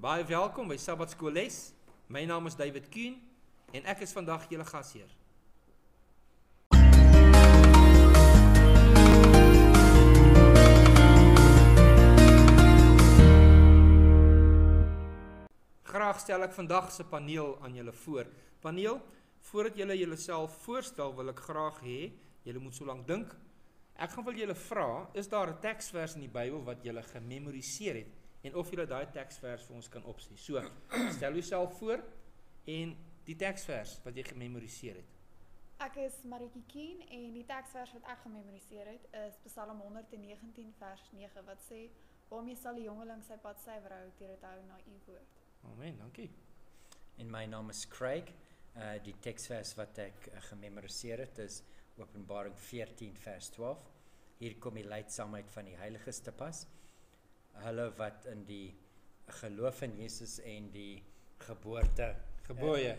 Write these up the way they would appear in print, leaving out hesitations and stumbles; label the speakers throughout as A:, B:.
A: Baie welkom by Sabbatskool Les. My naam is David Kuhn en ek is vandag julle gasheer. Graag stel ek vandag se paneel aan julle voor. Paneel, voordat julle julleself voorstel, wil ek graag hê julle moet so lank dink. Ek gaan wil julle vra, is daar 'n teksvers in die Bybel wat julle gememoriseer het en of julle daai teksvers vir ons kan opsê. So, stel jouself voor en die teksvers wat jy gememoriseer het.
B: Ek is Maritjie Kien en die teksvers wat ek gememoriseer het is Psalm 119 vers 9 wat sê: "Waarmee sal die jongeling sy pad suiwer hou deur dit hou na u woord."
A: Amen, dankie.
C: En my naam is Craig. Die teksvers wat ek gememoriseer het is Openbaring 14 vers 12. Hier kom die leidsaamheid van die heiliges te pas. Hulle wat in die geloof in Jesus en die geboorte
A: Geboeie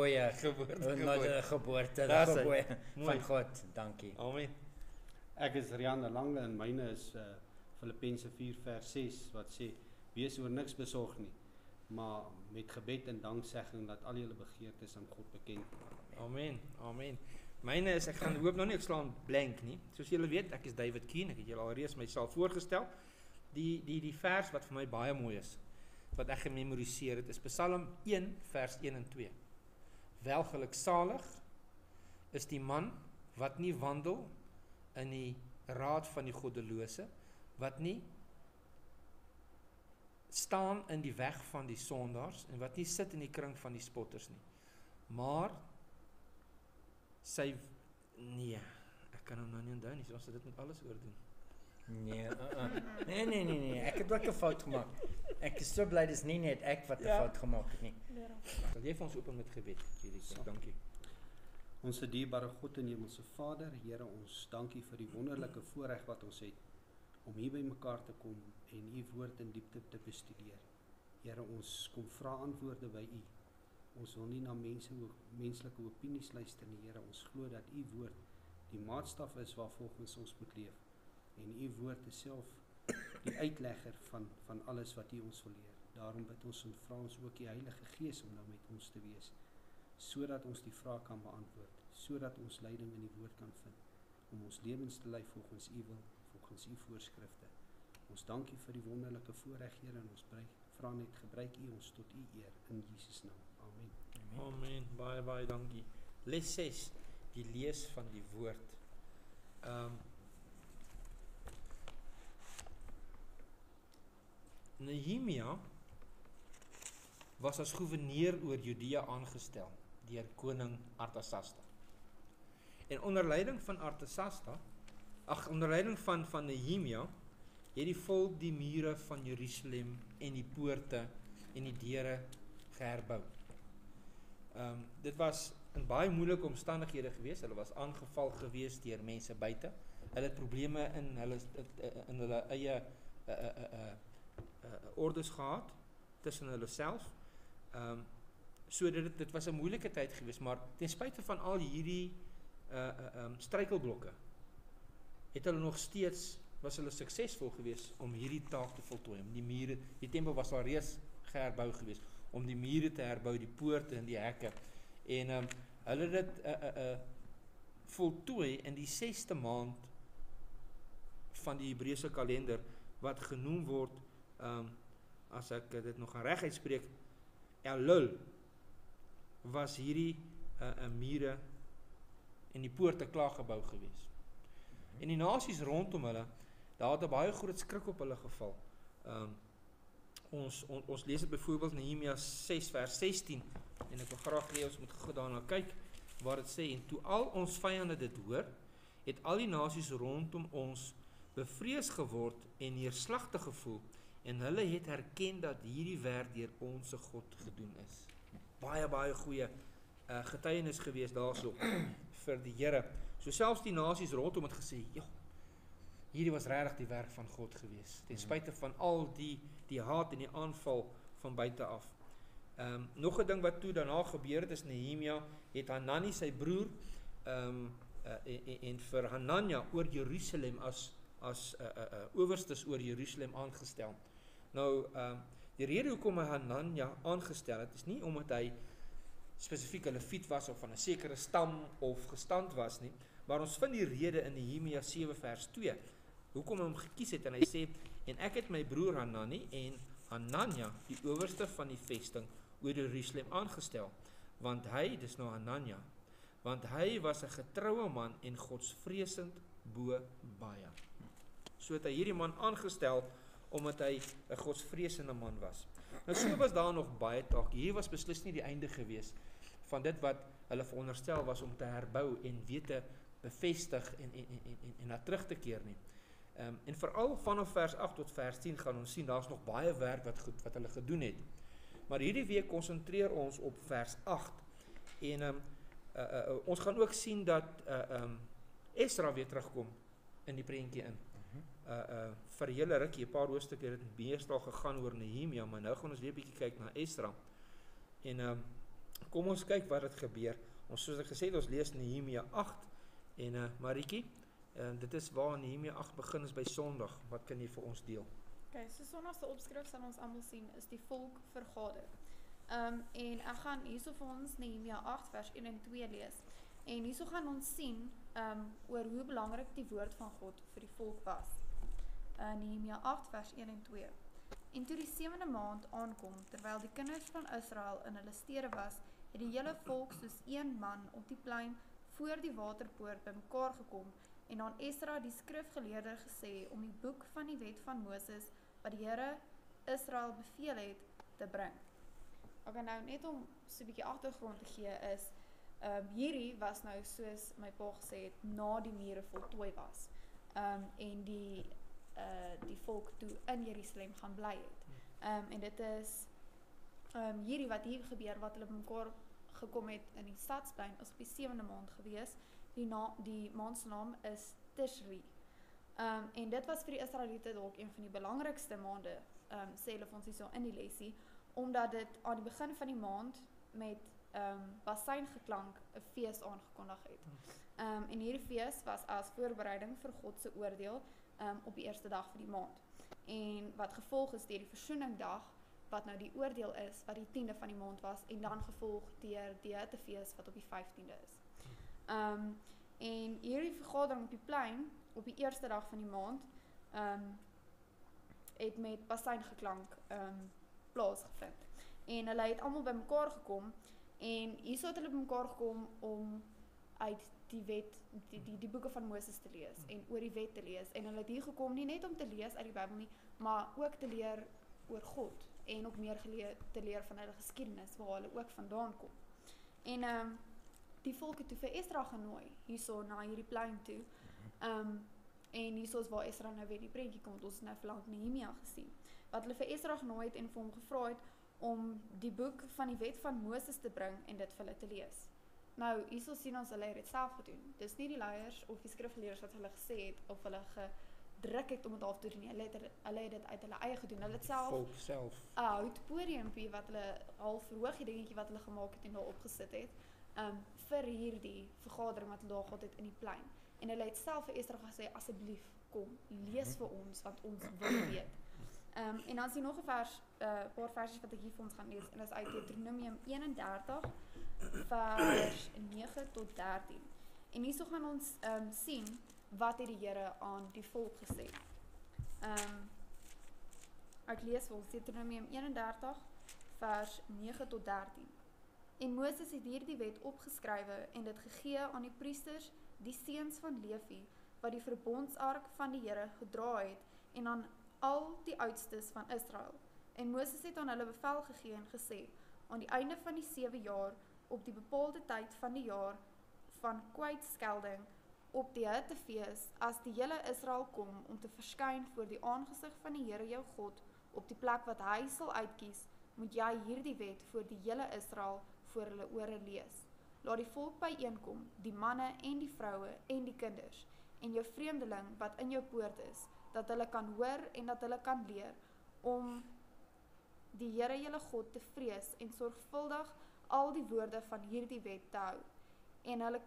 C: van God. Dankie.
A: Amen.
D: Ek is Rian de Lange en myne is Filippense 4 vers 6 wat sê: "Wees oor niks besorg nie, maar met gebed en danksegging laat al julle begeertes aan God bekend word."
A: Amen, amen. Myne is, ek gaan hoop nou nie ek slaan blank nie. Soos julle weet, ek is David Keen, ek het julle alreeds myself voorgestel. Die vers wat vir my baie mooi is, wat ek gememoriseer het, is Psalm 1 vers 1 en 2. Welgeluksalig is die man wat nie wandel in die raad van die goddelose, wat nie staan in die weg van die sondaars en wat nie sit in die kring van die spotters nie. Maar nee, ek kan hom nou nie onthou nie, so ons het dit met alles oordoen.
C: Nee, ek het ook 'n fout gemaak. Ek is so bly dis nie net ek wat 'n fout gemaak het nie.
A: Sal jy vir ons open met gebed, Judith? Dankie.
D: Onse dierbare God en Hemelse Vader, Here, ons dankie vir die wonderlike voorreg wat ons het om hier by mekaar te kom en u woord in diepte te bestudeer. Here, ons kom vra antwoorde by u. Ons wil nie na menslike opinies luister nie, Here. Ons glo dat u woord die maatstaf is waarvolgens ons moet leef. En u woord is self die uitlegger van alles wat u ons wil leer. Daarom bid ons en vra ons ook die Heilige Gees om nou met ons te wees, sodat ons die vraag kan beantwoord, sodat ons leiding in die woord kan vind, om ons lewens te lei volgens u wil, volgens u voorskrifte. Ons dankie vir die wonderlike voorreg, Here, en ons vra net, gebruik u ons tot u eer, in Jesus naam. Amen.
A: Amen, baie dankie. Les 6, die lees van die woord. Nehemia was as gouverneur oor Judea aangestel deur koning Artasasta. En onder leiding van van Nehemia, het die volk die mure van Jerusalem en die poorte en die deure geherbou. Dit was in baie moeilike omstandighede gewees. Hulle was aangeval gewees deur mense buite. Hulle het probleme in hulle eie ordes gehad tussen hulle self. So dit was 'n moeilike tyd gewees, maar ten spyte van al hierdie struikelblokke het hulle nog steeds, was hulle suksesvol gewees om hierdie taak te voltooi. Om die mure, die tempel was al reeds geherbou gewees, om die mure te herbou, die poorte en die hekke. En hulle het dit voltooi in die 6ste maand van die Hebreëse kalender, wat genoem word, as ek dit nog reg uitspreek, Elul, was hierdie mure en die poorte klaar gebou gewees. En die nasies rondom hulle, daar het 'n baie groot skrik op hulle geval. Ons lees dit byvoorbeeld Nehemia 6 vers 16, en ek wil graag hê ons moet gou daarna kyk, waar dit sê: "En toe al ons vyande dit hoor, het al die nasies rondom ons bevrees geword en neerslagtig gevoel, en hulle het erken dat hierdie werk deur onsse God gedoen is." Baie goeie getuienis gewees daarso vir die Here. So selfs die nasies rondom het gesê, "Ja, hierdie was regtig die werk van God gewees, ten spyte van al die haat en die aanval van buite af." Nog 'n ding wat toe daarna gebeur het, is Nehemia het Hanani sy broer en vir Hanania oor Jerusalem as owerstes oor Jerusalem aangestel. Nou, Die rede hoekom hy Hananja aangestel het, is nie omdat hy spesifiek 'n leviet was of van 'n sekere stam of gestand was nie, maar ons vind die rede in Nehemia 7 vers 2, hoekom hy hom gekies het, en hy sê, en ek het my broer Hanani en Hananja, die owerste van die vesting oor Jerusalem aangestel, want hy, dis nou Hananja, want hy was 'n getroue man en godsvreesend bo baie. So het hy hierdie man aangestel, omdat hy 'n godsvreesende man was. Nou so was daar nog baie take. Hier was beslis nie die einde gewees van dit wat hulle veronderstel was om te herbou en weer te bevestig en na terug te keer nie. En veral vanaf vers 8 tot vers 10 gaan ons sien, daar's nog baie werk wat hulle gedoen het. Maar hierdie week konsentreer ons op vers 8 en ons gaan ook sien dat Esra weer terugkom in die prentjie in. Vir 'n hele rukkie, 'n paar hoofstukke het dit meestal gegaan oor Nehemia, maar nou gaan ons weer 'n bietjie kyk na Esra. En kom ons kyk wat het gebeur. Ons soos ek gesê het, ons lees Nehemia 8 en Maritjie, dit is waar Nehemia 8 begin is by Sondag. Wat kan jy vir ons deel?
B: Okay, so Sondag se opskrif sal ons almal sien is die volk vergader. En ek gaan hierso vir ons Nehemia 8 vers 1 en 2 lees. En hierso gaan ons sien oor hoe belangrik die woord van God vir die volk was. Nehemia 8 vers 1 en 2. En toe die 7de maand aankom, terwyl die kinders van Israel in hulle stede was, het die hele volk soos een man op die plein voor die waterpoort bymekaar gekom en aan Esra die skrifgeleerde gesê om die boek van die wet van Moses wat die Here Israel beveel het te bring. Okay, nou net om so 'n bietjie agtergrond te gee is hierdie was nou soos my pa gesê het na die mure voltooi was en die volk toe in Jerusalem gaan bly het. En dit is hierdie wat hier gebeur, wat hulle bymekaar gekom het in die stadsplein, is op die 7de maand gewees. Die maand se naam is Tishri. En dit was vir die Israeliete dalk een van die belangrikste maande, sê hulle vir ons hierso in die lesie, omdat dit aan die begin van die maand met basynngeklank 'n fees aangekondig het. En hierdie fees was as voorbereiding vir God se oordeel op die eerste dag van die maand. En wat gevolg is deur die versoeningdag, wat nou die oordeel is, wat die 10de van die maand was, en dan gevolg deur die Hittefees wat op die 15de is. En hierdie vergadering op die plein, op die eerste dag van die maand, het met basynngeklank plaasgevind. En hulle het almal bymekaar gekom, en hierso het hulle bymekaar gekom om uit die wet, die boeke van Moses te lees, en oor die wet te lees, en hulle het hier gekom nie net om te lees uit die Bybel nie, maar ook te leer oor God, en ook meer te leer van hulle geskiedenis, waar hulle ook vandaan kom. En die volk het toe vir Esra genooi, hierso na hierdie plein toe, en hierso is waar Esra nou weer die prentjie kom, want ons het nou verlang Nehemia gesien, wat hulle vir Esra genooi het en vir hom gevra het, om die boek van die wet van Moses te bring, en dit vir hulle te lees. Nou, hierso sien ons hulle het dit self gedoen. Dis nie die leiers of die skrifgeleerders wat hulle gesê het, of hulle gedruk het om dit af te doen nie. Hulle het dit uit hulle eie gedoen. Hulle het self 'n houtpodiumpie wat hulle half verhoogie dingetjie wat hulle gemaak het en daar opgesit het, vir hierdie vergadering wat hulle daar gehad het in die plein. En hulle het self vir Esra gesê, asseblief, kom, lees vir ons, want ons wil weet. En dan sien nog 'n paar versies wat ek hier vir ons gaan lees, en dit is uit Deuteronomium 31, vers 9 tot 13. En hierso gaan ons sien, wat het die Here aan die volk gesê. Ek lees vir ons Deuteronomium 31, vers 9 tot 13. En Moses het hierdie wet opgeskrywe en dit gegee aan die priesters, die seuns van Levi, wat die verbondsark van die Here gedra het, en aan al die oudstes van Israel. En Moses het aan hulle bevel gegee en gesê, aan die einde van die 7 jaar, op die bepaalde tyd van die jaar van kwytskelding, op die Hittefees, as die hele Israel kom om te verskyn voor die aangesig van die Here jou God, op die plek wat hy sal uitkies, moet jy hierdie wet voor die hele Israel voor hulle ore lees. Laat die volk byeenkom, die manne en die vroue en die kinders, en jou vreemdeling wat in jou poort is, dat hulle kan hoor en dat hulle kan leer, om die Here julle God te vrees en sorgvuldig al die woorde van hierdie wet te hou. En hulle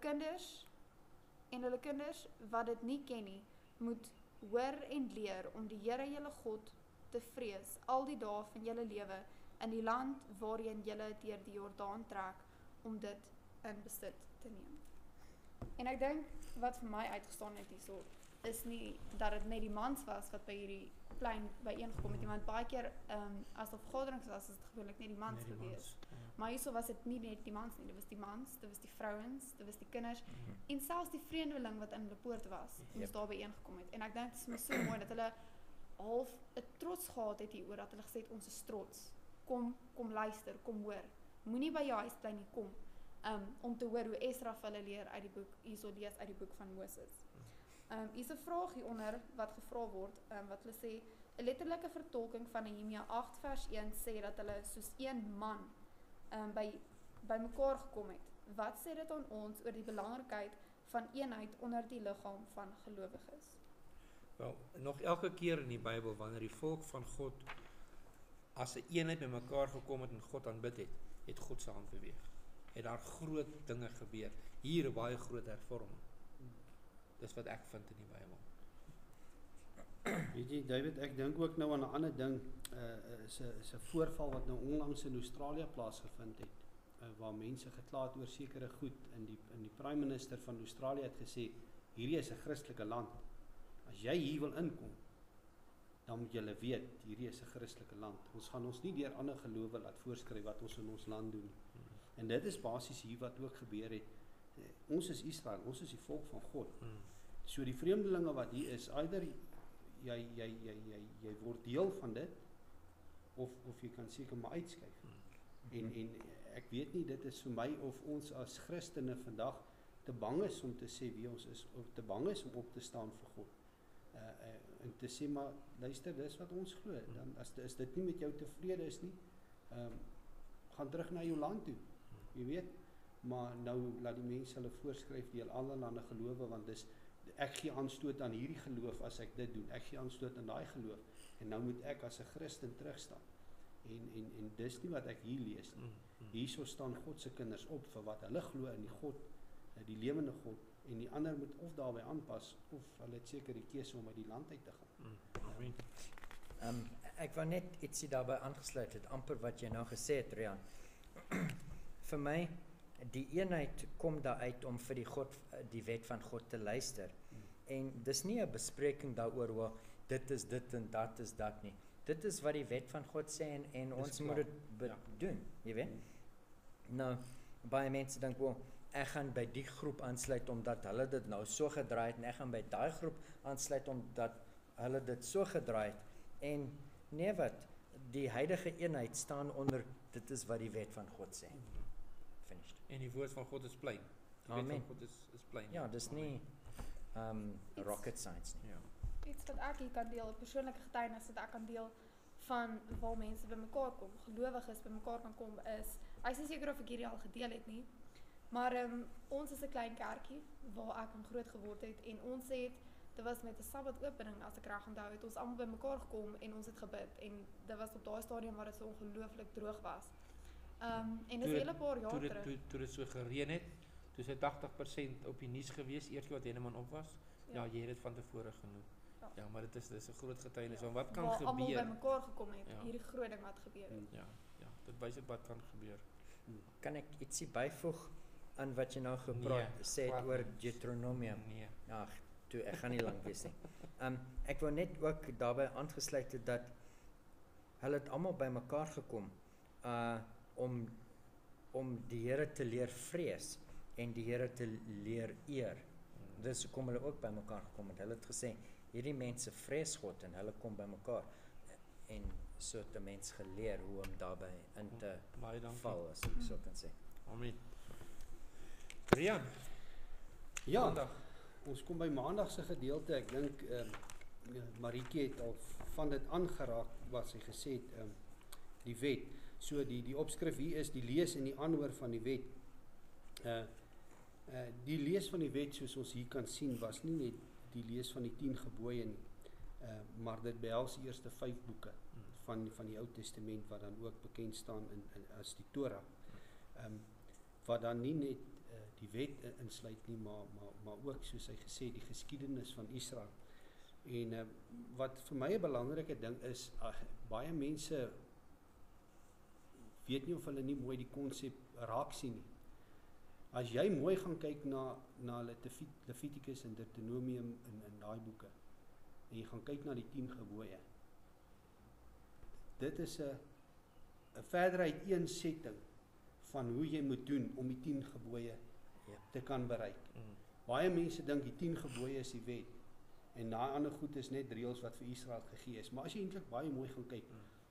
B: kinders wat dit nie ken nie, moet hoor en leer om die Here julle God te vrees al die dae van julle lewe in die land waarheen julle deur die Jordaan trek om dit in besit te neem. En ek dink wat vir my uitgestaan het hierso is nie dat dit net die mans was wat by hierdie plein byeengekom het nie, want baie keer as daar vergaderings was, is dit gewoonlik net die mans
A: Net die
B: gewees.
A: mans, ja.
B: Maar hierso was dit nie net die mans nie, dit was die mans, dit was die vrouens, dit was die kinders en selfs die vreemdeling wat in hulle poort was, moes daar byeengekom het. En ek dink dit is vir my so mooi dat hulle half 'n trots gehad het hieroor dat hulle gesê het ons is trots. Kom luister, kom hoor. Moenie by jou huis bly nie, kom. Om te hoor hoe Esra vir hulle leer uit die boek, hierso lees uit die boek van Moses. Hier's 'n vraag hieronder wat gevra word, wat hulle sê 'n letterlike vertolking van Nehemia 8 vers 1 sê dat hulle soos een man by mekaar gekom het. Wat sê dit aan ons oor die belangrikheid van eenheid onder die liggaam van gelowiges?
A: Wel, nog elke keer in die Bybel wanneer die volk van God as 'n eenheid by mekaar gekom het en God aanbid het, het God se hand beweeg. Het daar groot dinge gebeur. Hier 'n baie groot hervorming. Dis wat ek vind in die Bybel.
D: Weet jy, David, ek dink ook nou aan 'n ander ding, is 'n voorval wat nou onlangs in Australië plaasgevind het, waar mense gekla het oor sekere goed, en die Prime Minister van Australië het gesê, hierdie is 'n Christelike land. As jy hier wil inkom, dan moet julle weet, hierdie is 'n Christelike land. Ons gaan ons nie deur ander gelowe laat voorskryf wat ons in ons land doen. En dit is basies hier wat ook gebeur het. Ons is Israel, ons is die volk van God. So die vreemdelinge wat hier is, either jy word deel van dit, of jy kan seker maar uitskuif. En ek weet nie, dit is vir my of ons as Christene vandag te bang is om te sê wie ons is, of te bang is om op te staan vir God. En te sê, maar luister, dis wat ons glo. Dan as dit nie met jou tevrede is nie, gaan terug na jou land toe. Jy weet, maar nou laat die mense hulle voorskryf deel allerlei gelowe, want ek gee aanstoot aan hierdie geloof as ek dit doen. Ek gee aanstoot aan daai geloof. En nou moet ek as 'n Christen terugstaan. En dis nie wat ek hier lees nie. Hierso staan God se kinders op vir wat hulle glo in die God, die lewende God, en die ander moet of daarbey aanpas, of hulle het seker die keuse om uit die land uit te gaan.
C: Ek wou net ietsie daarbey aangesluit het, amper wat jy nou gesê het, Rian. Vir my, die eenheid kom daaruit om vir die wet van God te luister. En dis nie 'n bespreking daaroor hoe dit is dit en dat is dat nie. Dit is wat die wet van God sê en ons moet dit doen, jy weet. Nou, baie mense dink, ek gaan by die groep aansluit omdat hulle dit nou so gedraai het, en ek gaan by daai groep aansluit omdat hulle dit so gedraai het. En nee wat, die huidige eenheid staan onder, dit is wat die wet van God sê. Finished.
A: En die woord van God is plain. Die
C: Amen.
A: wet van God is plain.
C: Ja, dis nie rocket science nie.
A: Ja.
B: Iets wat ek hier kan deel, 'n persoonlike getuienis wat ek kan deel van waar mense bymekaar kom, gelowiges bymekaar kan kom is, ek is nie seker of ek hierdie al gedeel het nie, maar ons is 'n klein kerkie waar ek groot geword het, en ons het, dit was met 'n Sabbat-opening, as ek reg onthou, het ons almal bymekaar gekom en ons het gebid, en dit was op daai stadium waar dit so ongelooflik droog was. En dit is 'n hele paar jaar terug.
A: Toe dit so gereën het, toe is 80% op die nuus gewees, eers wat Henneman op was. Ja, jy het dit van tevore genoem. Ja, maar dit is 'n groot getuienis van wat kan
B: waar
A: gebeur.
B: almal bymekaar gekom het,
A: Ja.
B: hierdie groot ding wat gebeur het.
A: Ja, dit wys wat kan gebeur.
C: Kan ek ietsie byvoeg aan wat jy nou sê het
A: glad
C: oor
A: nie.
C: Deuteronomium?
A: Nee.
C: Ag, ek gaan nie lank wees nie. Ek wou net ook daarbey aangesluit het dat hulle het almal bymekaar gekom om die Here te leer vrees en die Here te leer eer. Dis hoekom hulle ook bymekaar gekom het. Hulle het gesê, hierdie mense vrees God en hulle kom bymekaar, en so het 'n mens geleer hoe om daarbey in te
A: Baie dankie.
C: val, as ek so kan sê.
A: Amen. Rian,
D: Ja,
A: Maandag.
D: ons kom by Maandag se gedeelte. Ek dink Marieke het al van dit aangeraak wat sy gesê het, die wet. So die opskrif hier is die lees en die aanhoor van die wet. Die lees van die wet, soos ons hier kan sien, was nie net die lees van die 10 gebooie nie, maar dit behels die eerste 5 boeke van die Ou Testament, wat dan ook bekend staan as die Torah, wat dan nie net die wet insluit nie, maar ook, soos hy gesê, die geskiedenis van Israel. En wat vir my 'n belangrike ding is, baie mense weet nie of hulle nie mooi die konsep raak sien nie. As jy mooi gaan kyk na Levitikus en Deuteronomium in daai boeke, en jy gaan kyk na die 10 gebooie, dit is 'n verdere uiteensetting van hoe jy moet doen om die 10 gebooie te kan bereik. Baie mense dink die 10 gebooie is die wet, en daai ander goed is net reëls wat vir Israel gegee is. Maar as jy eintlik baie mooi gaan kyk,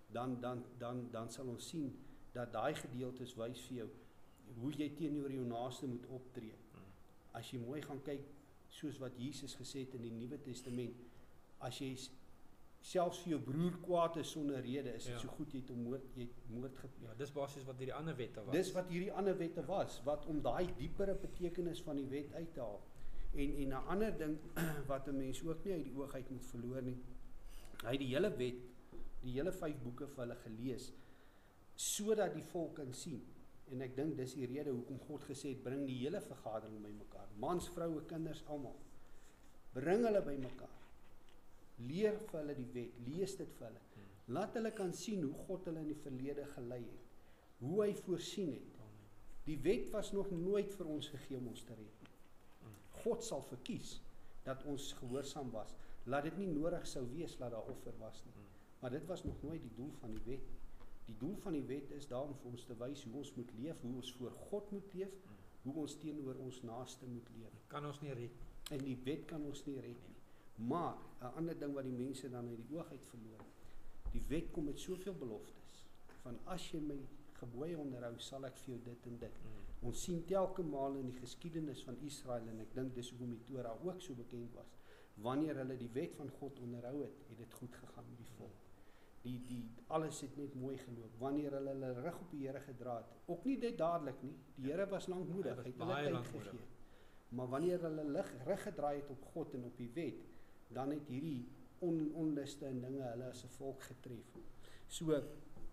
D: dan sal ons sien dat daai gedeeltes wys vir jou hoe jy teenoor jou naaste moet optree. As jy mooi gaan kyk, soos wat Jesus gesê het in die Nuwe Testament, as jy selfs vir jou broer kwaad is sonder rede, is dit so goed jy het moord gepleeg.
A: Ja, dis basies wat hierdie ander wette was.
D: Dis wat hierdie ander wette was, wat om daai diepere betekenis van die wet uit te haal. En 'n ander ding wat 'n mens ook nie uit die oog uit moet verloor nie, hy het die hele wet, die hele 5 boeke vir hulle gelees, sodat die volk kan sien. En ek dink dis die rede hoekom God gesê het, bring die hele vergadering bymekaar, mans, vroue, kinders, almal. Bring hulle bymekaar. Leer vir hulle die wet, lees dit vir hulle. Laat hulle kan sien hoe God hulle in die verlede gelei het, hoe hy voorsien het. Die wet was nog nooit vir ons gegee om ons te red. God sal verkies dat ons gehoorsaam was. Laat dit nie nodig sou wees dat daar offer was nie. Maar dit was nog nooit die doel van die wet. Die doel van die wet is daarom vir ons te wys hoe ons moet leef, hoe ons voor God moet leef, hoe ons teenoor ons naaste moet leef.
A: Kan ons nie red.
D: En die wet kan ons nie red nie. Maar 'n ander ding wat die mense dan uit die oog uit verloor, die wet kom met soveel beloftes, van as jy my gebooie onderhou, sal ek vir jou dit en dit. Ons sien telke maal in die geskiedenis van Israel, en ek dink dis hoekom die Torah ook so bekend was, wanneer hulle die wet van God onderhou het, het dit goed gegaan met die volk. Alles het net mooi geloop. Wanneer hulle rug op die Here gedra het, ook nie dit dadelik nie, die Here was lankmoedig, hy het hulle tyd gegee. Maar wanneer hulle rug gedraai het op God en op die wet, dan het hierdie onluste en dinge hulle as 'n volk getref. So,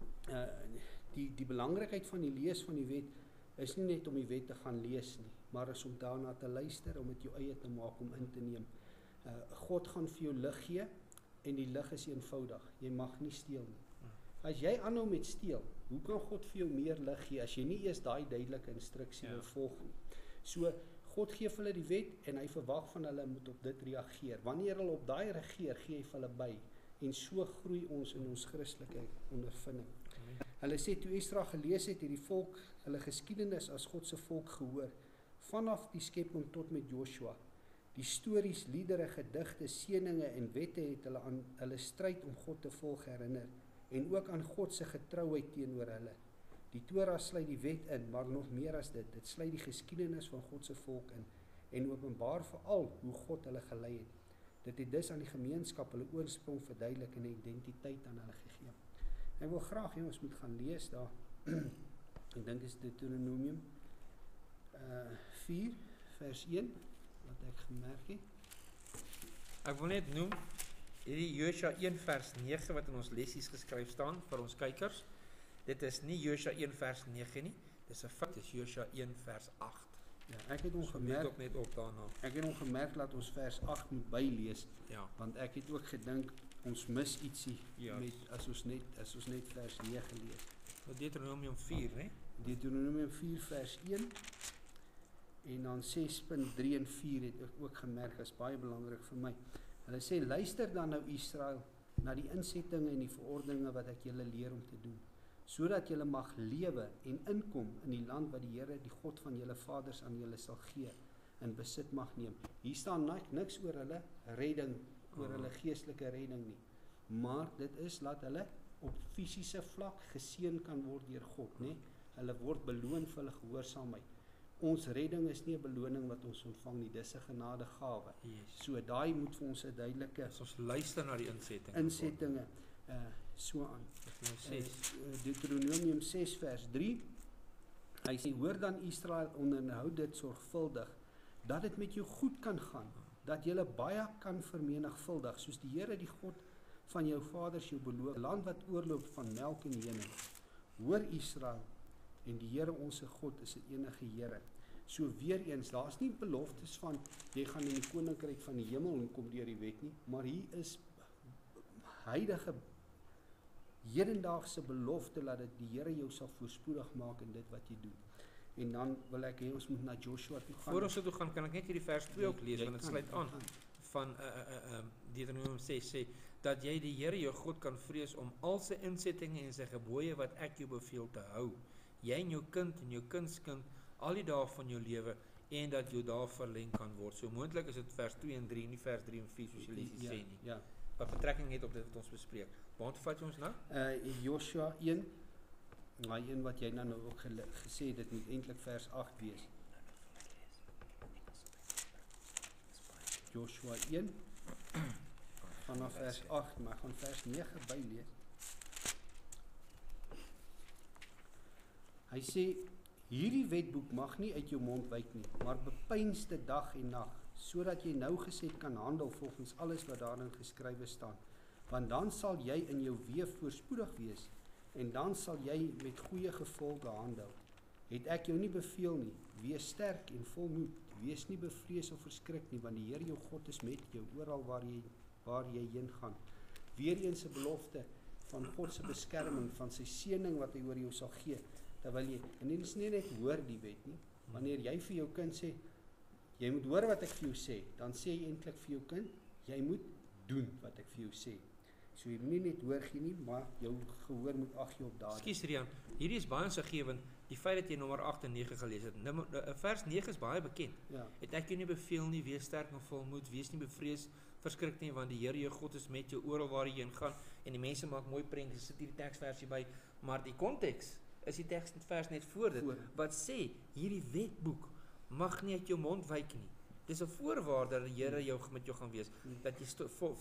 D: die belangrikheid van die lees van die wet is nie net om die wet te gaan lees nie, maar is om daarna te luister, om dit jou eie te maak, om in te neem. God gaan vir jou lig gee, en die lig is eenvoudig, jy mag nie steel nie. As jy aanhou met steel, hoe kan God vir jou meer lig gee, as jy nie eers daai duidelike instruksie wil volg nie? So, God gee vir hulle die wet, en hy verwag van hulle moet op dit reageer. Wanneer hulle op daai reageer, gee hy vir hulle by, en so groei ons in ons Christelike ondervinding. Hulle sê, toe Esdra gelees het die volk hulle geskiedenis as God se volk gehoor, vanaf die skepping tot met Joshua. Die stories, liedere, gedigte, seëninge en wette het hulle aan hulle stryd om God te volg herinner, en ook aan God se getrouheid teenoor hulle. Die Torah sluit die wet in, maar nog meer as dit sluit die geskiedenis van God se volk in, en openbaar veral hoe God hulle gelei het. Dit het dus aan die gemeenskap hulle oorsprong verduidelik en 'n identiteit aan hulle gegee. Ek wil graag hê ons moet gaan lees daar. Ek dink is Deuteronomium 4 vers 1 wat ek gemerk het.
A: Ek wil net noem hierdie Josua 1 vers 9 wat in ons lessies geskryf staan vir ons kykers. Dit is nie Josua 1 vers 9 nie. Dis 'n fout, dis Josua 1 vers 8.
D: Ja, ek het ongemerk
A: net op daarna.
D: Ek het ongemerk dat ons vers 8 moet bylees,
A: Ja.
D: want ek het ook gedink ons mis ietsie
A: Ja.
D: met as ons net vers 9 lees.
A: Deuteronomium 4, né?
D: Deuteronomium 4 vers 1 en dan 6.3 en 4 het ek ook gemerk, is baie belangrik vir my. Hulle sê, luister dan nou Israel na die insettinge en die verordeninge wat ek julle leer om te doen, sodat julle mag lewe en inkom in die land wat die Here, die God van julle vaders aan julle sal gee, in besit mag neem. Hier staan niks oor hulle redding, oor hulle geestelike redding nie, maar dit is laat hulle op fisiese vlak geseën kan word deur God, né? Hulle word beloon vir hulle gehoorsaamheid. Ons redding is nie 'n beloning wat ons ontvang nie, dis 'n genadegawe.
A: Yes.
D: So daai moet vir ons 'n duidelike
A: As ons luister na die
D: insettinge so aan. Deuteronomium 6 vers 3. Hy sê, hoor dan Israel, onderhou dit sorgvuldig, dat dit met jou goed kan gaan, dat jy baie kan vermenigvuldig, soos die Here die God van jou vaders jou beloof, 'n land wat oorloop van melk en honing. Hoor Israel, en die Here onse God is 'n enige Here. So weer eens, daar's nie beloftes van jy gaan in die koninkryk van die hemel en kom deur die wet nie, maar hier is huidige hedendaagse belofte dat die Here jou sal voorspoedig maak in dit wat jy doen. En dan wil ek hê ons moet na Joshua toe gaan.
A: Voor ons toe gaan, kan ek net hierdie vers 2 ook lees, want dit sluit aan
D: kan.
A: van Deuteronomium 6 sê, dat jy die Here jou God kan vrees om al sy insettinge en sy gebooie wat ek jou beveel te hou. Jy en jou kind en jou kindskind al die dae van jou lewe en dat jou dae verleng kan word. So moontlik is dit vers 2 en 3, nie vers 3 en 4 soos jy lees sê nie.
D: Ja.
A: Wat betrekking het op dit wat ons bespreek. Waartoe vat jy ons nou?
D: Joshua 1, daai een wat jy nou ook gesê het, dit moet eintlik vers 8 wees. Joshua 1 vanaf vers 8, maar ek gaan vers 9 bylees. Hy sê, hierdie wetboek mag nie uit jou mond wyk nie, maar bepeins dit dag en nag, sodat jy nougeset kan handel volgens alles wat daarin geskrywe staan. Want dan sal jy in jou weë voorspoedig wees, en dan sal jy met goeie gevolge handel. Het ek jou nie beveel nie, wees sterk en vol moed, wees nie bevrees of verskrik nie, want die Here jou God is met jou oral waar jy heen gaan. Weereens 'n belofte van God se beskerming, van sy seëning wat hy oor jou sal gee, terwyl jy, en dit is nie net hoor die wet nie, wanneer jy vir jou kind sê, jy moet hoor wat ek vir jou sê, dan sê jy eintlik vir jou kind, jy moet doen wat ek vir jou sê. So jy moet nie net hoor gee nie, maar jou gehoor moet ag gee op dade.
A: Ekskuus Rian, hierdie is baie insiggewend, die feit dat jy nommer 8 en 9 gelees het. Vers 9 is baie bekend.
D: Ja,
A: Het ek jou nie beveel nie, wees sterk en vol moed, wees nie bevrees, verskrik nie, want die Here jou God is met jou oral waar jy heen gaan, en die mense maak mooi prentjies, sit hierdie teksversie by, maar die konteks is die teksvers net voor dit, wat sê, hierdie wetboek mag nie uit jou mond wyk nie. Dis 'n voorwaarde dat die Here jou met jou gaan wees, dat jy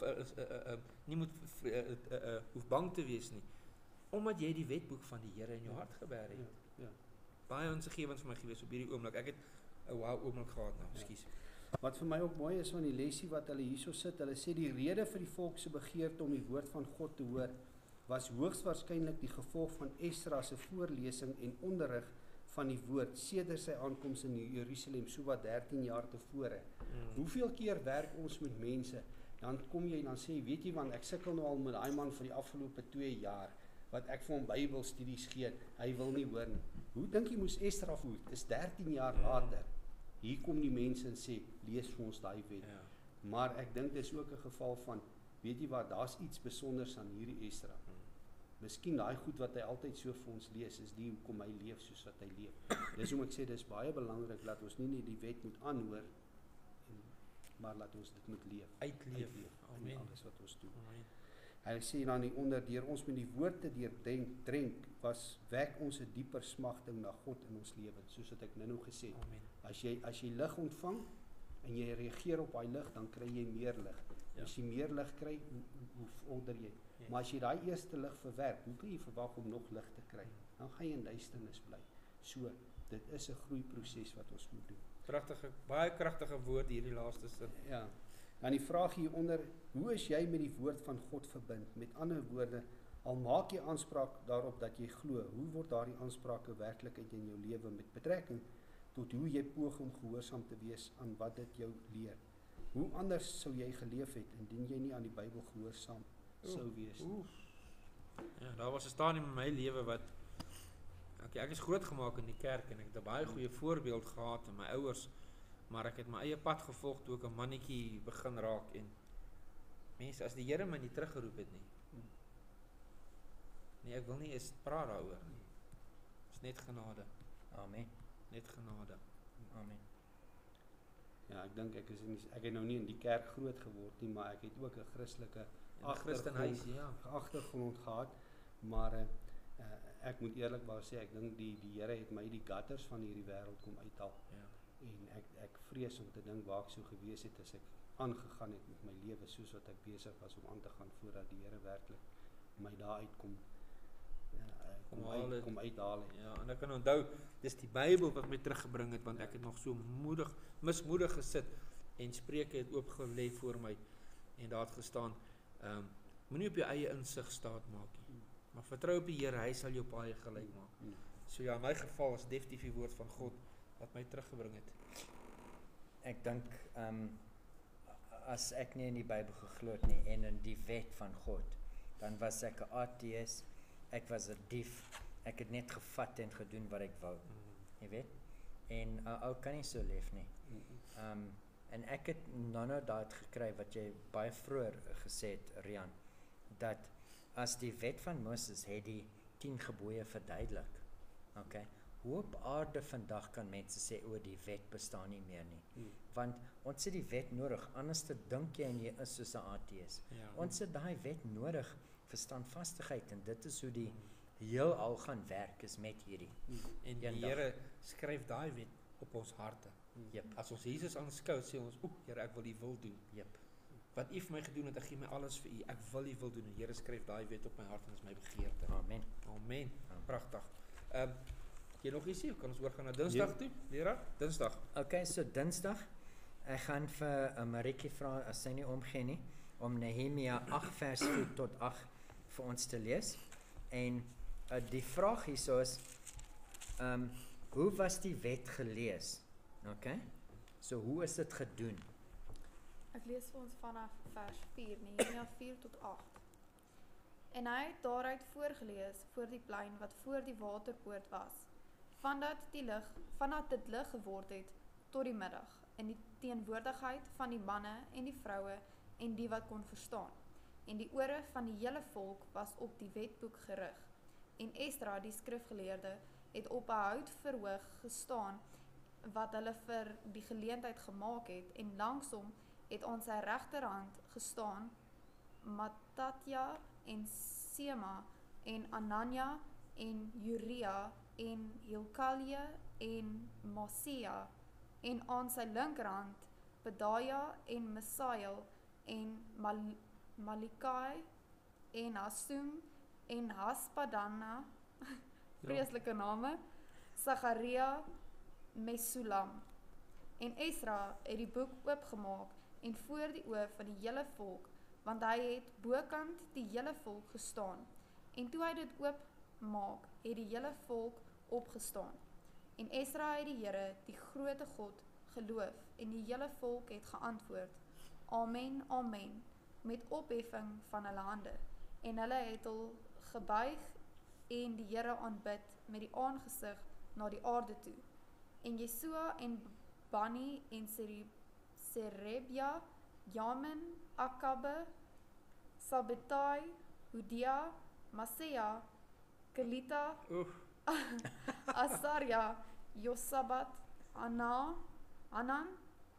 A: nie moet hoef bang te wees nie, omdat jy die wetboek van die Here in jou hart geberg het.
D: ja.
A: Baie insiggewend vir my gewees op hierdie oomblik. Ek het 'n wow oomblik gehad nou, ekskuus.
D: Wat vir my ook mooi is van die lesie wat hulle hierso sit, hulle sê die rede vir die volk se begeerte om die woord van God te hoor, was hoogs waarskynlik die gevolg van Esdra se voorlesing en onderrig van die woord sedert sy aankoms in Jerusalem so wat 13 jaar tevore. Hoeveel keer werk ons met mense, dan kom jy en dan sê, weet jy, want ek sukkel nou al met daai man vir die afgelope 2 jaar, wat ek vir hom Bybelstudies gee, hy wil nie hoor nie. Hoe dink jy moes Esdra voel? Dis 13 jaar later. Hier kom die mense en sê, lees vir ons daai wet.
A: Ja.
D: Maar ek dink dis ook 'n geval van, weet jy wat, daar's iets besonders aan hierdie Esdra. Miskien daai goed wat hy altyd so vir ons lees, is die hoekom hy leef soos wat hy leef. Dis hoekom ek sê, dis baie belangrik, dat ons nie net die wet moet aanhoor, maar laat ons dit moet leef.
A: Uitleef.
D: In
A: Amen.
D: alles wat ons doen.
A: Amen.
D: Hy sê dan hieronder, deur ons met die woord te deurdrink, wek ons 'n dieper smagting na God in ons lewens, soos wat ek nou gesê het.
A: Amen.
D: As jy lig ontvang en jy reageer op daai lig, dan kry jy meer lig.
A: Ja.
D: As jy meer lig kry, hoe vorder jy?
A: Ja.
D: Maar as jy daai eerste lig verwerp, hoe kan jy verwag om nog lig te kry? Dan gaan jy in duisternis bly. So, dit is 'n groeiproses wat ons moet doen.
A: Pragtige, baie kragtige woord hierdie laaste sin.
D: Ja. Dan die vraag hieronder, hoe is jy met die woord van God verbind? Met ander woorde, al maak jy aanspraak daarop dat jy glo, hoe word daardie aansprake werklikheid in jou lewe met betrekking tot hoe jy poog om gehoorsaam te wees aan wat dit jou leer? Hoe anders sou jy geleef het indien jy nie aan die Bybel gehoorsaam sou wees nie?
A: Ja, daar was 'n stadium in my lewe wat ek is grootgemaak in die kerk en ek het 'n baie goeie voorbeeld gehad in my ouers, maar ek het my eie pad gevolg toe ek 'n mannetjie begin raak en mense, as die Here my nie teruggeroep het nie. Nee, ek wil nie eens praat daaroor nie. Dis net genade,
C: Amen.
A: net genade.
C: Amen.
D: Ja, ek dink ek het nou nie in die kerk groot geword nie, maar ek het ook 'n Christelike
A: In 'n Christenhuis, ja.
D: agtergrond gehad, maar ek moet eerlikwaar sê, ek dink die Here het my die gutters van hierdie wêreld kom uithaal.
A: Ja.
D: En ek vrees om te dink waar ek sou gewees het as ek aangegaan het met my lewe soos wat ek besig was om aan te gaan voordat die Here werklik my daar uitkom kom uithaal het.
A: Ja, en ek kan onthou, dis die Bybel wat my teruggebring het, want ek het nog so mismoedig gesit en Spreuke het oop gelê voor my en daar het gestaan, moenie op jou eie insig staat maak nie, maar vertrou op die Here, hy sal jou paaie gelyk maak. So ja, in my geval is definitief die woord van God wat my teruggebring het?
C: Ek dink as ek nie in die Bybel geglo het nie en in die wet van God, dan was ek 'n ateïs, ek was 'n dief, ek het net gevat en gedoen wat ek wou, jy weet? En 'n ou kan nie so leef nie. En ek het nou daad gekry wat jy baie vroeër gesê het, Rian, dat as die wet van Moses het die 10 gebooie verduidelik, okay? Hoe op aarde vandag kan mense sê, die wet bestaan nie meer nie? Want ons het die wet nodig, anders te dink jy en jy is soos 'n ateïs.
A: Ja.
C: Ons het daai wet nodig vir standvastigheid, en dit is hoe die heelal gaan werk, is met hierdie.
A: En die
C: Eendag.
A: Here skryf daai wet op ons harte.
C: Jep,
A: As ons Jesus aanskou, sê ons, Here, ek wil U wil doen.
C: jep.
A: Wat U vir my gedoen het, ek gee my alles vir U. Ek wil U wil doen. Die Here skryf daai wet op my hart en is my begeerte.
C: Amen.
A: Amen.
C: Amen.
A: Pragtig. Jy nog ietsie? Kan ons oorgaan na Dinsdag toe, leraar? Dinsdag.
C: Okay, so Dinsdag, ek gaan vir Marietjie vra, as sy nie omgee nie, om Nehemia 8 vers 4 tot 8 vir ons te lees. En die vraag hierso is, hoe was die wet gelees? Okay? So hoe is dit gedoen?
B: Ek lees vir ons vanaf vers 4, Nehemia 4 tot 8. En hy het daaruit voorgelees voor die plein wat voor die waterpoort was, vandat dit lig geword het tot die middag, in die teenwoordigheid van die manne en die vroue en die wat kon verstaan. En die ore van die hele volk was op die wetboek gerig. En Esdra, die skrifgeleerde, het op 'n houtverhoog gestaan wat hulle vir die geleentheid gemaak het, en langs hom het aan sy regterhand gestaan Mattatja en Sema en Anania en Uria en Hilkalia en Maasea, en aan sy linkerhand Pedaja en Misael en Malikai en Hasum en Haspadana, vreeslike name, Sagaria, Mesulam. En Esra het die boek oopgemaak en voor die oë van die hele volk, want hy het bokant die hele volk gestaan. En toe hy dit oopmaak, het die hele volk opgestaan. En Esra het die Here, die groote God, geloof, en die hele volk het geantwoord, Amen, Amen, met opheffing van hulle hande. En hulle het hul gebuig en die Here aanbid met die aangesig na die aarde toe. En Jesua en Bani en Serebia, Jamin, Akabe, Sabbetai, Hudia, Masea, Kelita, Asaria, Josabat, Hanan,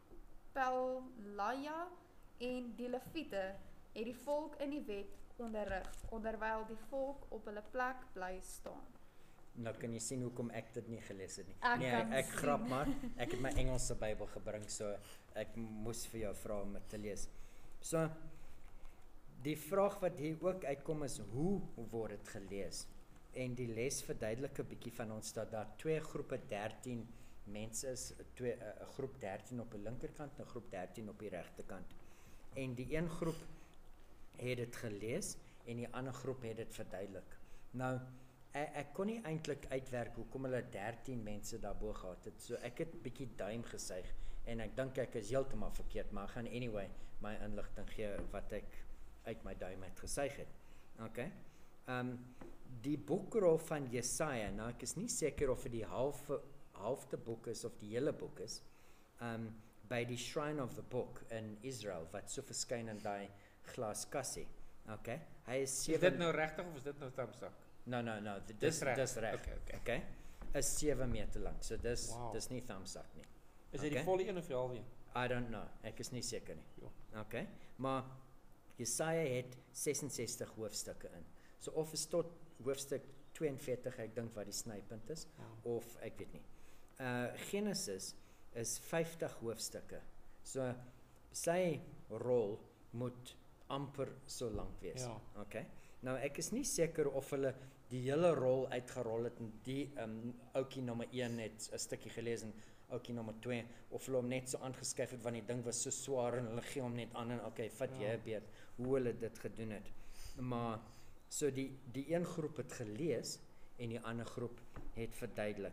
B: Pelaya en die Leviete het die volk in die wet onderrig, onderwyl die volk op hulle plek bly staan.
C: Nou kan jy sien hoekom ek dit nie gelees het nie.
B: Ek
C: Ek grap maar, ek het my Engelse Bybel gebring, so ek moes vir jou vra om dit te lees. So, die vraag wat hier ook uitkom is, hoe word dit gelees? En die les verduidelik 'n bietjie van ons dat daar 2 groepe 13 mense is, 'n groep 13 op die linkerkant en 'n groep 13 op die regterkant. En die een groep het dit gelees en die ander groep het dit verduidelik. Nou, ek kon nie eintlik uitwerk hoekom hulle 13 mense daarbo gehad het. So ek het bietjie duim gesuig en ek dink ek is heeltemal verkeerd, maar ek gaan anyway my inligting gee wat ek uit my duim het gesuig het. Okay. Die boekrol van Jesaja, nou ek is nie seker of dit die halfte boek is of die hele boek is, by die Shrine of the Book in Israel, wat so verskyn in daai glaskassie. Okay. Hy is 7...
A: Is dit nou regtig of is dit nou thumbsak?
C: No, dis reg. Okay. Is 7 meter lank, so dis nie thumbsak nie.
A: Is dit die volle een of die halwe een?
C: I don't know, ek is nie seker nie.
A: Jo.
C: Okay, maar Jesaja het 66 hoofstukke in. So of is tot hoofstuk 42, ek dink wat die snypunt is, of ek weet nie. Genesis is 50 hoofstukke. So sy rol moet amper so lank wees.
A: Ja.
C: Okay. Nou ek is nie seker of hulle die hele rol uitgerol het en die ouetjie nommer 1 het 'n stukkie gelees en ouetjie nommer 2 of hulle hom net so aangeskuif het want die ding was so swaar en hulle gee hom net aan en okay, vat jy 'n beurt hoe hulle dit gedoen het. Maar so die een groep het gelees en die ander groep het verduidelik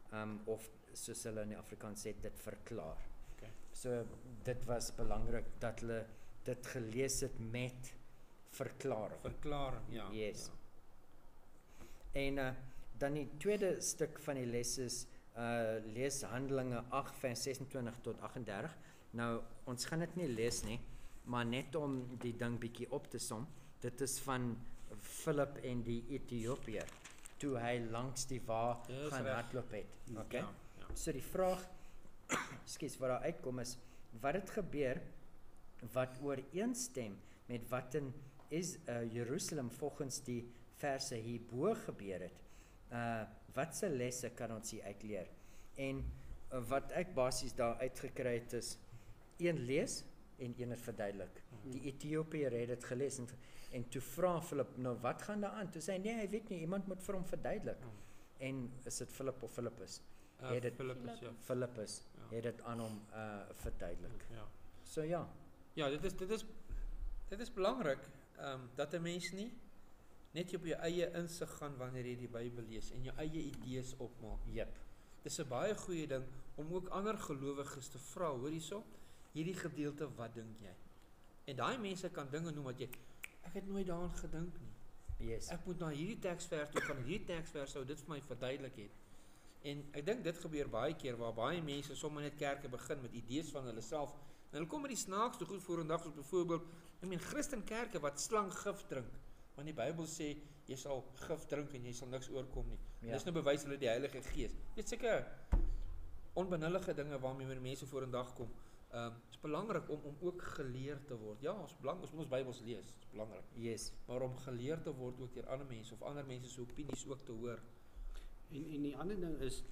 C: of soos hulle in Afrikaans sê, dit verklaar.
A: Okay.
C: So dit was belangrik dat hulle dit gelees het met verklaring.
A: Verklaring, ja.
C: Yes.
A: Ja.
C: En dan die tweede stuk van die les is lees Handelinge 8 vers 26 tot 38. Nou ons gaan dit nie lees nie, maar net om die ding bietjie op te som. Dit is van Philip en die Ethiopiër toe hy langs die wa gaan hardloop het. Okay?
A: Ja.
C: So die vraag ekskuus wat daar uitkom is wat het gebeur wat ooreenstem met wat in Jerusalem volgens die verse hierbo gebeur het. Watse lesse kan ons hier uitleer? En wat ek basies daar uitgekry het is een lees en een het verduidelik. Die Ethiopiër het dit gelees en toe vra Philip, nou wat gaan daar aan? Toe sê hy, nee, hy weet nie, iemand moet vir hom verduidelik. En is dit Philip of Philippus?
A: Philippus, ja.
C: Philippus het dit aan hom verduidelik.
A: Ja.
C: So ja.
A: Ja, dit is belangrik dat 'n mens nie net op jou eie insig gaan wanneer jy die Bybel lees en jou eie idees opmaak.
C: Jep.
A: Dis 'n baie goeie ding om ook ander gelowiges te vra, hoor hierso, hierdie gedeelte, wat dink jy? En daai mense kan dinge noem wat jy, ek het nooit daaraan gedink nie.
C: Yes.
A: Ek moet na hierdie teksvers toe gaan, hierdie teksvers sou dit vir my verduidelik het. En ek dink dit gebeur baie keer waar baie mense sommer net kerke begin met idees van hulle self. En hulle kom met die snaakste goed vorendag, soos byvoorbeeld, Christen kerke wat slanggif drink. Want die Bybel sê jy sal gif drink en jy sal niks oorkom nie.
C: Ja.
A: Dis nou bewys hulle die Heilige Gees. Dit is seker onbenullige dinge waarmee mense vorendag kom. Is belangrik om ook geleer te word. Ja, ons moet ons Bybels lees, is belangrik.
C: Yes.
A: Maar om geleer te word ook deur ander mense of ander mense se opinies ook te hoor.
D: En die ander ding is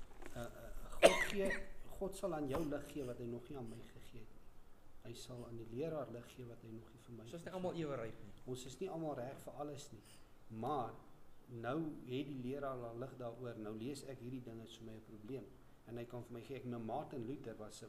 D: God sal aan jou lig gee wat hy nog nie aan my gegee het. Hy sal aan die leraar lig gee wat hy nog nie vir my.
A: So is nie almal ewe ryp nie.
D: Ons is nie almal reg vir alles nie. Maar nou het die leraar al lig daaroor. Nou lees ek hierdie dinge is vir my 'n probleem. En hy kan vir my gee. Ek nou Martin Luther was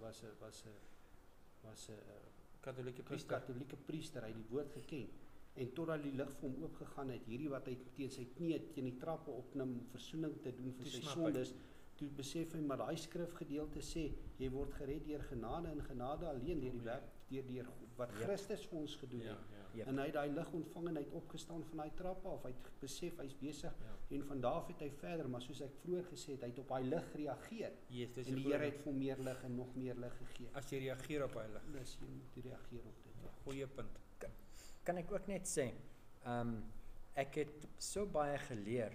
D: 'n
A: Katolieke priester.
D: Katolieke priester, hy het die woord geken. En totdat die lig vir hom oopgegaan het, hierdie wat hy teen sy knie teen die trappe opneem om versoening te doen vir
A: Toe
D: sy
A: snap
D: sondes, toe besef hy maar daai skrifgedeelte sê jy word gered deur genade en genade alleen deur die werk deur wat Christus vir ons gedoen het.
C: Yep.
D: En hy het daai lig ontvang en hy het opgestaan van daai trappe af. Hy het besef hy's besig en van daar af het hy verder, maar soos ek vroeër gesê het, hy het op daai lig gereageer.
A: Yes, dis
D: En die Here het vir hom meer lig en nog meer lig gegee.
A: as jy reageer op hy lig.
D: Dus jy moet reageer op dit. Ja.
A: Goeie punt.
C: Kan ek ook net sê, ek het so baie geleer,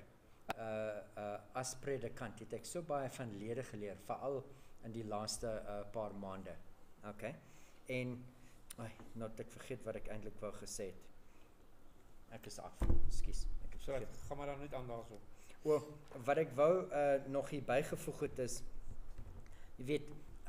C: as predikant het ek so baie van lede geleer, veral in die laaste paar maande. Okay? En, nou het ek vergeet wat ek eintlik wou gesê het. Ek is af, ekskuus. Ek het
A: So,
C: vergeet.
A: gaan maar dan net aan daarso.
C: Wat ek wou nog hier bygevoeg het is, jy weet,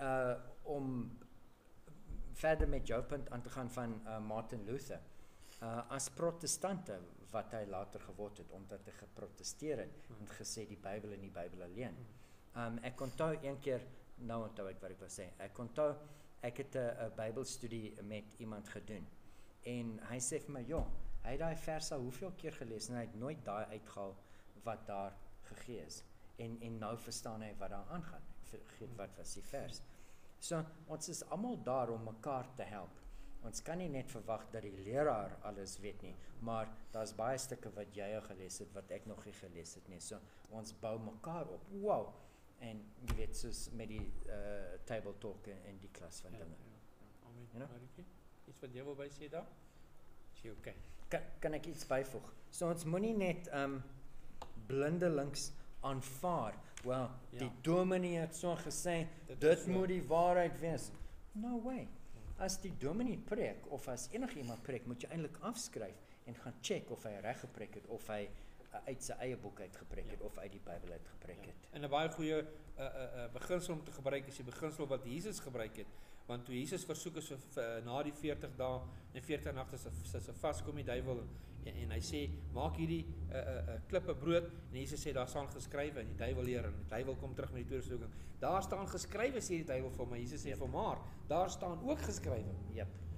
C: om verder met jou punt aan te gaan van Martin Luther, as protestante wat hy later geword het, omdat hy geprotesteer het en gesê die Bybel en die Bybel alleen. Ek onthou een keer, nou onthou ek wat ek wou sê, ek het 'n Bybelstudie met iemand gedoen en hy sê vir my, hy het daai vers al hoeveel keer gelees en hy het nooit daai uitgehaal wat daar gegee is. En nou verstaan hy wat daar aangaan. Ek vergeet wat was die vers. So, ons is almal daar om mekaar te help. Ons kan nie net verwag dat die leraar alles weet nie, maar daar's baie stukke wat jy al gelees het, wat ek nog nie gelees het nie. So, ons bou mekaar op. Wow! En jy weet, soos met die table talk in die klas van dinge.
A: Amen.
C: You know?
A: Marieke, iets wat jy wil by sê daar? Is jy okay?
C: Kan ek iets byvoeg? So ons moenie net blindelings aanvaar. Wel, die dominee het so gesê, dit moet die waarheid wees. No way. As die dominee preek of as enigiemand preek, moet jy eintlik afskryf en gaan check of hy reg gepreek het of hy uit sy eie boek uit gepreek het of uit die Bybel uit gepreek het.
A: En 'n baie goeie beginsel om te gebruik is die beginsel wat Jesus gebruik het. Want toe Jesus versoek is na die 40 dae en 40 nagte se vas kom die duiwel en hy sê maak hierdie klippe brood en Jesus sê daar staan geskrywe en die duiwel leer en die duiwel kom terug met die tweede versoeking. Daar staan geskrywe sê die duiwel vir my. Jesus sê vir maar daar staan ook geskrywe.
C: Yep.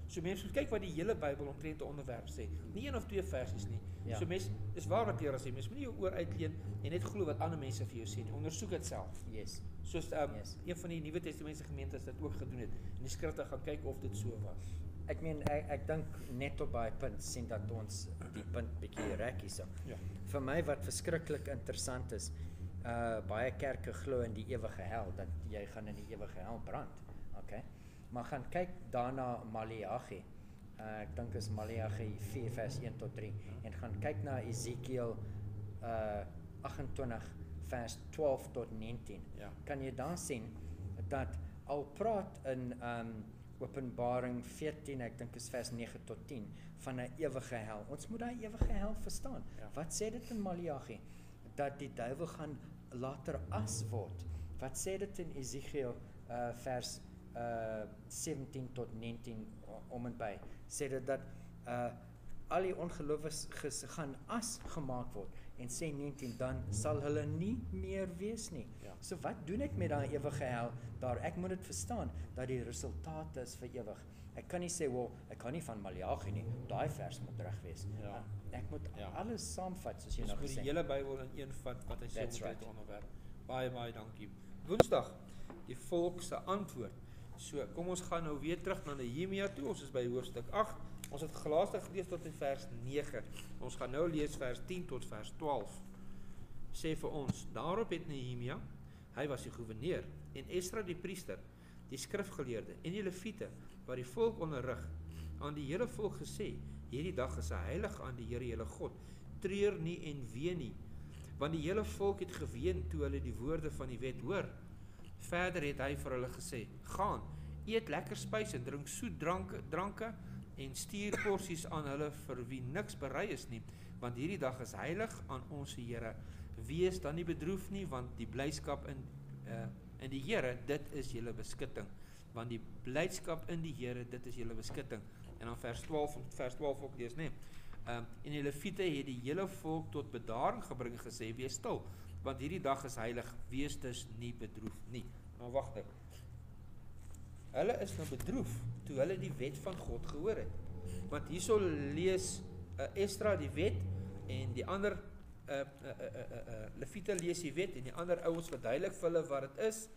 A: So mense moet kyk wat die hele Bybel omtrent 'n onderwerp sê. Nie een of twee versies nie.
C: Ja.
A: So mense, dis waar wat Pierre sê, mense moenie jou oor uitleen en net glo wat ander mense vir jou sê nie. Ondersoek dit self.
C: Yes.
A: Soos
C: Yes.
A: een van die Nuwe Testamentiese gemeentes dit ook gedoen het. En die skrifte gaan kyk of dit so was.
C: Ek meen ek dink net op daai punt sien dat ons die punt bietjie rek hierso.
A: Ja.
C: Vir my wat verskriklik interessant is, baie kerke glo in die ewige hel, dat jy gaan in die ewige hel brand. Okay? Maar gaan kyk daarna Maleagi. Ek dink is Maleagi 4 vers 1 tot 3 en gaan kyk na Ezekiel 28 vers 12 tot 19.
A: Ja.
C: Kan jy dan sien dat al praat in Openbaring 14, ek dink is vers 9 tot 10 van 'n ewige hel. Ons moet daai ewige hel verstaan.
A: Ja.
C: Wat sê dit in Maleagi? Dat die duiwel gaan later as word. Wat sê dit in Ezekiel vers 17 tot 19 om en by? Sê dit dat al die ongelowiges gaan as gemaak word en sê 19 dan sal hulle nie meer wees nie.
A: Ja.
C: So wat doen ek met daai ewige hel daar? Ek moet dit verstaan dat die resultate is vir ewig. Ek kan nie sê, "Wel, ek kan nie van Maleagi nie. Daai vers moet reg wees."
A: Ja.
C: Ek moet
A: Ja.
C: alles saamvat soos jy
A: Ons
C: nou
A: moet die
C: gesê.
A: hele Bybel in een vat wat hy sê
C: That's
A: omtrent
C: right.
A: onderwerp. Baie dankie. Woensdag, die volk se antwoord. So, kom ons gaan nou weer terug na Nehemia toe. Ons is by hoofstuk 8. Ons het gelaaste gelees tot in vers 9. Ons gaan nou lees vers 10 tot vers 12. Sê vir ons, daarop het Nehemia, hy was die goewerneur, en Esra die priester, die skrifgeleerde en die leviete, wat die volk onderrig, aan die hele volk gesê, hierdie dag is 'n heilig aan die Here julle God, treur nie en ween nie, want die hele volk het geween toe hulle die woorde van die wet hoor. Verder het hy vir hulle gesê, gaan, eet lekker spys en drink soet dranke en stuur porsies aan hulle vir wie niks berei is nie, want hierdie dag is heilig aan ons Here. Wees dan nie bedroef nie, want die blydskap in die Here, dit is julle beskutting. Want die blydskap in die Here, dit is julle beskutting. En dan vers 12 ook lees, nee. En die leviete het die hele volk tot bedaring gebring en gesê, wees stil, want hierdie dag is heilig, wees dus nie bedroef nie. Maar wag net. Hulle is nou bedroef toe hulle die wet van God gehoor het. Want hierso lees Esra die wet en die ander leviete lees die wet en die ander ouens verduidelik vir hulle wat dit is.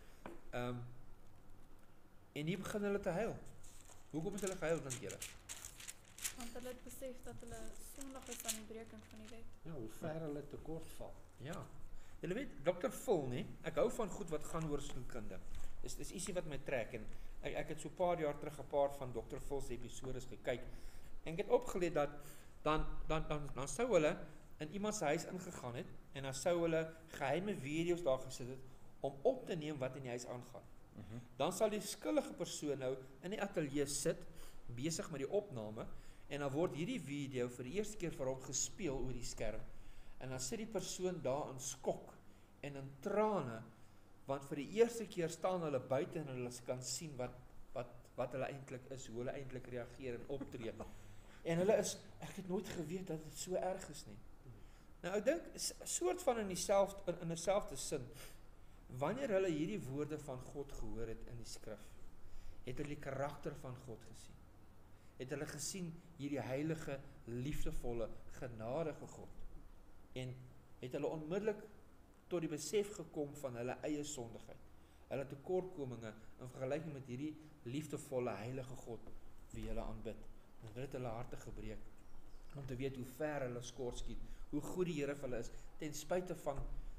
A: En hier begin hulle te huil. Hoekom het hulle gehuil, dink julle?
B: Want hulle het besef dat hulle sondig is aan die breking van die wet.
D: Ja, hoe ver hulle tekort val.
A: Ja. Julle weet, Dr. Phil, nee, ek hou van goed wat gaan oor sielkunde. Dis ietsie wat my trek en ek het so 'n paar jaar terug 'n paar van Dr. Phil se episodes gekyk. En ek het opgeleer dat dan sou hulle in iemand se huis ingegaan het en dan sou hulle geheime video's daar gesit het om op te neem wat in die huis aangaan. Dan sal die skuldige persoon nou in die ateljee sit, besig met die opname, en dan word hierdie video vir die eerste keer vir hom gespeel oor die skerm. En dan sit die persoon daar in skok en in trane, want vir die eerste keer staan hulle buite en hulle kan sien wat hulle eintlik is, hoe hulle eintlik reageer en optree. En hulle is, ek het nooit geweet dat dit so erg is nie. Nou ek dink, soort van in dieselfde sin, wanneer hulle hierdie woorde van God gehoor het in die skrif, het hulle die karakter van God gesien. Het hulle gesien hierdie heilige, liefdevolle, genadige God. En het hulle onmiddellik tot die besef gekom van hulle eie sondigheid. Hulle tekortkominge in vergelyking met hierdie liefdevolle, heilige God wie hulle aanbid. En dit het hulle harte gebreek om te weet hoe ver hulle skortskiet, hoe goed die Here vir hulle is, ten spyte van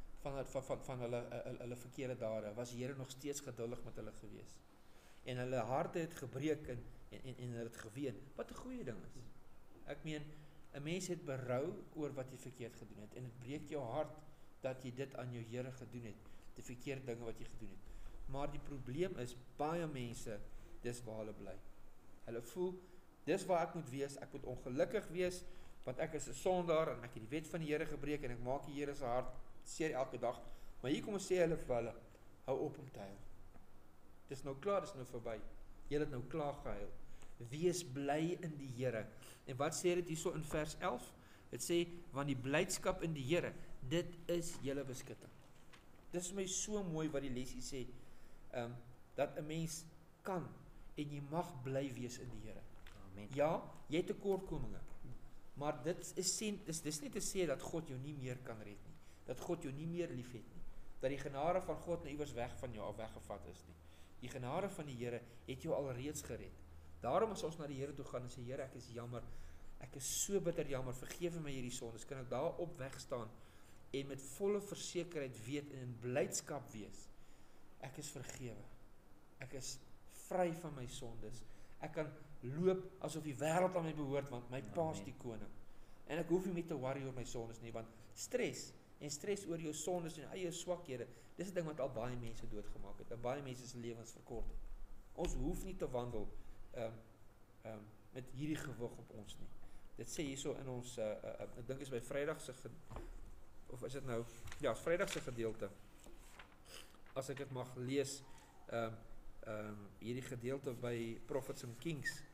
A: hulle verkeerde dade, was die Here nog steeds geduldig met hulle gewees. En hulle harte het gebreek en hulle het geween, wat 'n goeie ding is. Ek meen, 'n mens het berou oor wat jy verkeerd gedoen het, en dit breek jou hart dat jy dit aan jou Here gedoen het, die verkeerde dinge wat jy gedoen het. Maar die probleem is, baie mense, dis waar hulle bly. Hulle voel, dis waar ek moet wees, ek moet ongelukkig wees, want ek is 'n sondaar, en ek het die wet van die Here gebreek, en ek maak die Here se hart seer elke dag. Maar hier kom ons sê hulle vir hulle, hou op om te huil. Dis nou klaar, dis nou verby. Julle het nou klaar gehuil. Wees bly in die Here. En wat sê dit hierso in vers 11? Dit sê, want die blydskap in die Here, dit is julle beskutting. Dis vir my so mooi wat die lesie sê, dat 'n mens kan en jy mag bly wees in die Here.
C: Amen.
A: Ja, jy het tekortkominge. Maar dit is dis nie te sê dat God jou nie meer kan red nie. Dat God jou nie meer liefhet nie. Dat die genade van God nou iewers weg van jou af weggevat is nie. Die genade van die Here het jou alreeds gered. Daarom as ons na die Here toe gaan en sê Here, ek is jammer. Ek is so bitter jammer. Vergewe my hierdie sondes. Kan ek daarop wegstaan en met volle versekerheid weet en in blydskap wees. Ek is vergewe. Ek is vry van my sondes. Ek kan loop asof die wêreld aan my behoort want my Pa is die koning. En ek hoef nie meer te worry oor my sondes nie want stres oor jou sondes en eie swakhede, dis 'n ding wat al baie mense doodgemaak het. En baie mense se lewens verkort het. Ons hoef nie te wandel met hierdie gewig op ons nie. Dit sê hierso in ons ek dink is by Vrydag se of is dit nou ja, Vrydag se gedeelte. As ek dit mag lees hierdie gedeelte by Prophets and Kings.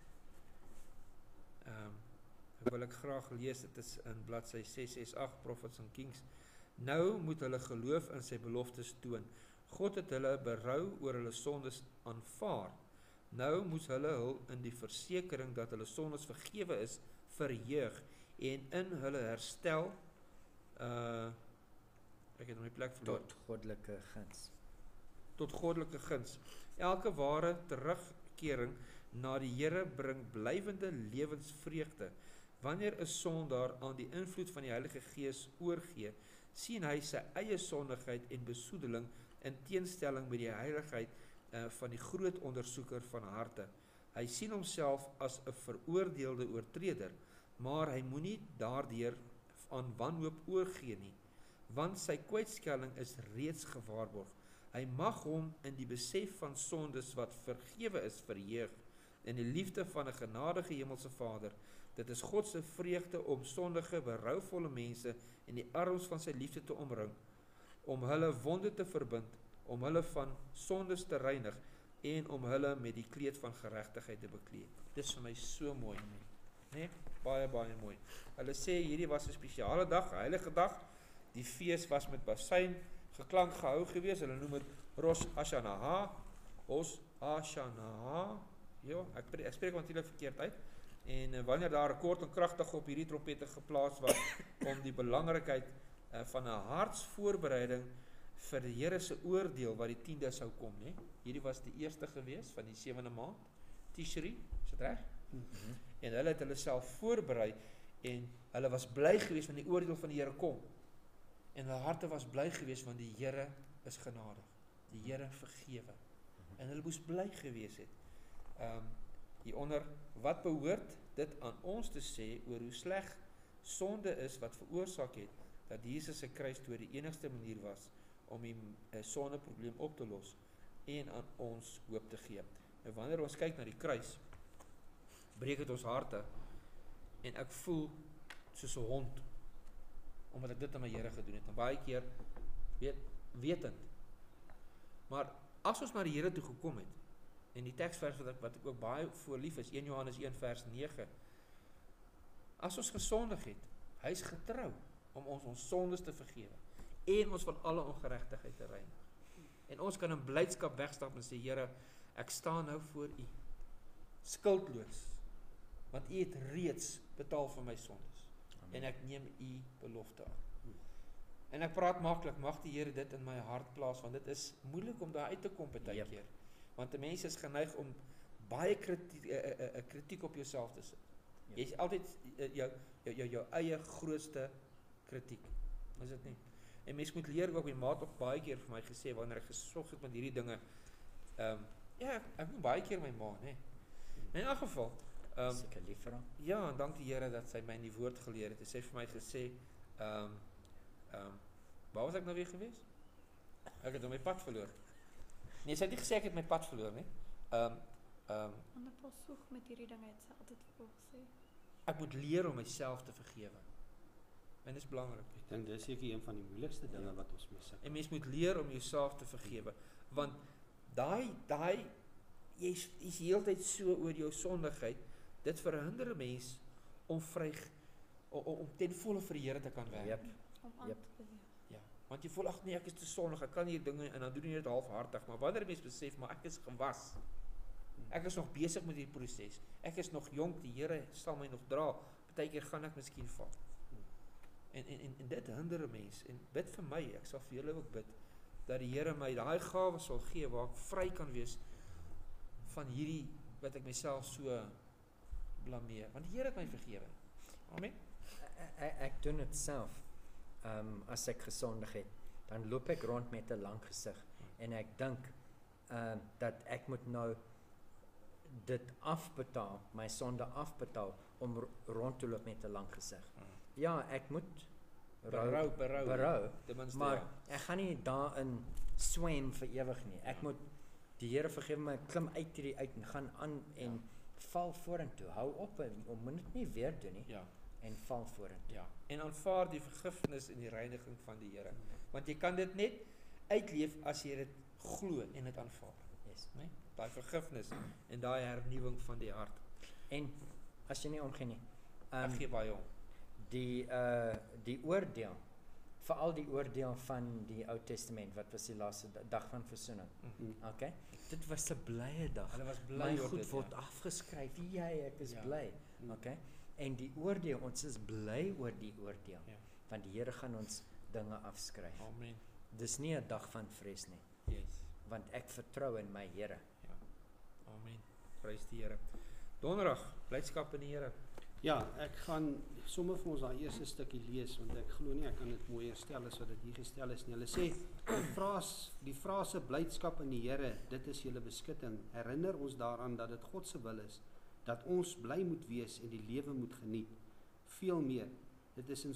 A: Wil ek graag lees, dit is in bladsy 668 Prophets and Kings. Nou moet hulle geloof in sy beloftes toon. God het hulle berou oor hulle sondes aanvaar. Nou moet hulle in die versekering dat hulle sondes vergewe is, verheug en in hulle herstel ek het my plek verloor.
C: Tot goddelike guns.
A: Tot goddelike guns. Elke ware terugkering na die Here bring blywende lewensvreugde. Wanneer 'n sondaar aan die invloed van die Heilige Gees oorgee, sien hy sy eie sondigheid en besoedeling in teenstelling met die heiligheid van die groot ondersoeker van harte. Hy sien homself as 'n veroordeelde oortreder, maar hy moenie daardeur aan wanhoop oorgee nie, want sy kwytskelling is reeds gewaarborg. Hy mag hom in die besef van sondes wat vergewe is verheug, in die liefde van 'n genadige hemelse Vader. Dit is God se vreugde om sondige, berouvolle mense in die arms van sy liefde te omring, om hulle wonde te verbind, om hulle van sondes te reinig en om hulle met die kleed van geregtigheid te bekleed. Dit is vir my so mooi, nee? Baie mooi. Hulle sê hierdie was 'n spesiale dag, 'n heilige dag. Die fees was met basyn geklank gehou gewees. Hulle noem dit Rosh Hashanah. Ja, ek spreek natuurlik verkeerd uit. En wanneer daar 'n kort en kragtig op hierdie trompette geplaas was om die belangrikheid van 'n hartsvoorbereiding vir die Here se oordeel wat die 10de sou kom, né? Hierdie was die eerste gewees van die 7de maand, Tishri, is dit reg? En hulle het hulle self voorberei en hulle was bly gewees want die oordeel van die Here kom. En hulle harte was bly gewees want die Here is genadig. Die Here vergewe. En hulle moes bly gewees het. Hieronder, wat behoort dit aan ons te sê oor hoe sleg sonde is wat veroorsaak het dat Jesus se kruisdood die enigste manier was om die sondeprobleem op te los en aan ons hoop te gee. En wanneer ons kyk na die kruis, breek dit ons harte en ek voel soos 'n hond omdat ek dit aan my Here gedoen het en baie keer wetend. Maar as ons na die Here toe gekom het en die teksvers wat ek ook baie voorlief is, 1 Johannes 1 vers 9. As ons gesondig het, hy is getrou om ons sondes te vergewe en ons van alle ongeregtigheid te reinig. En ons kan in blydskap wegstap en sê, Here, ek staan nou voor U, skuldloos, want U het reeds betaal vir my sondes. Amen. En ek neem U belofte aan. En ek praat maklik, mag die Here dit in my hart plaas, want dit is moeilik om daar uit te kom baie keer. Want die mens is geneig om baie kritiek op jouself te sit. Jy is altyd jou eie grootste kritiek. Is dit nie? En mens moet leer, ook my maat ook baie keer vir my gesê, wanneer ek gesog het met hierdie dinge, ja, ek moet baie keer my ma, nee. In elk geval,
C: seker lief vir hom.
A: Ja, en dank die Here dat sy my in die woord geleer het. Hy sê vir my gesê, waar was ek nou weer gewees? Ek het my pad verloor. Nee, sy het nie gesê ek het my pad verloor nie.
B: Ander pas soek met hierdie dinge het sy altyd vir gesê.
A: Ek moet leer om myself te vergewe. En dit is belangrik.
D: Ek dink dis seker een van die moeilikste dinge wat ons mee sukkel.
A: En mens moet leer om jouself te vergewe, want daai jy's heeltyd so oor jou sondigheid, dit verhinder 'n mens om om ten volle vir die Here te kan werk.
C: Yep.
B: Om aan te beweeg.
A: Ja, want jy voel ag nee, ek is te sondig, ek kan hier dinge en dan doen jy dit halfhartig, maar wanneer 'n mens besef maar ek is gewas. Ek is nog besig met hierdie proses. Ek is nog jonk, die Here sal my nog dra. Partykeer gaan ek miskien val. En dit hinder 'n mens. En bid vir my, ek sal vir julle ook bid, dat die Here my daai gawe sal gee waar ek vry kan wees van hierdie wat ek myself so blameer. Want die Here het my vergewe. Amen.
C: Ek doen dit self. As ek gesondig het, dan loop ek rond met 'n lang gesig en ek dink dat ek moet nou dit afbetaal, my sonde afbetaal om rond te loop met 'n lang gesig. Ja, ek moet berou,
A: Tenminste,
C: maar
A: ja.
C: ek gaan nie daarin swem vir ewig nie. Ek moet die Here vergewe my, klim uit hierdie uit en gaan aan en val vorentoe. Hou op en moet dit nie weer doen nie.
A: Ja.
C: En val vorentoe.
A: Ja. En aanvaar die vergifnis en die reiniging van die Here. Want jy kan dit net uitleef as jy dit glo en dit aanvaar.
C: Yes.
A: Nee? Daai vergifnis en daai hernuwing van die hart.
C: En as jy nie omgee nie.
A: Ek gee baie om.
C: Die oordeel, veral die oordeel van die Ou Testament, wat was die laaste dag van versoening. Okay? Dit was 'n blye dag.
A: Hulle was bly
C: My
A: oor
C: goed
A: dit,
C: word
A: ja.
C: afgeskryf. Ek is
A: Ja.
C: bly. Okay? En die oordeel, ons is bly oor die oordeel.
A: Ja.
C: Want die Here gaan ons dinge afskryf.
A: Amen.
C: Dis nie 'n dag van vrees nie,
A: Yes.
C: want ek vertrou in my Here.
A: Ja. Amen. Prys die Here. Donderdag, blydskap in die Here.
D: Ja, ek gaan sommer vir ons daai eerste stukkie lees want ek glo nie ek kan dit mooier stel as wat dit hier gestel is nie. Hulle sê die frase blydskap in die Here, dit is julle beskutting. Herinner ons daaraan dat dit God se wil is dat ons bly moet wees en die lewe moet geniet. Veel meer. Dit is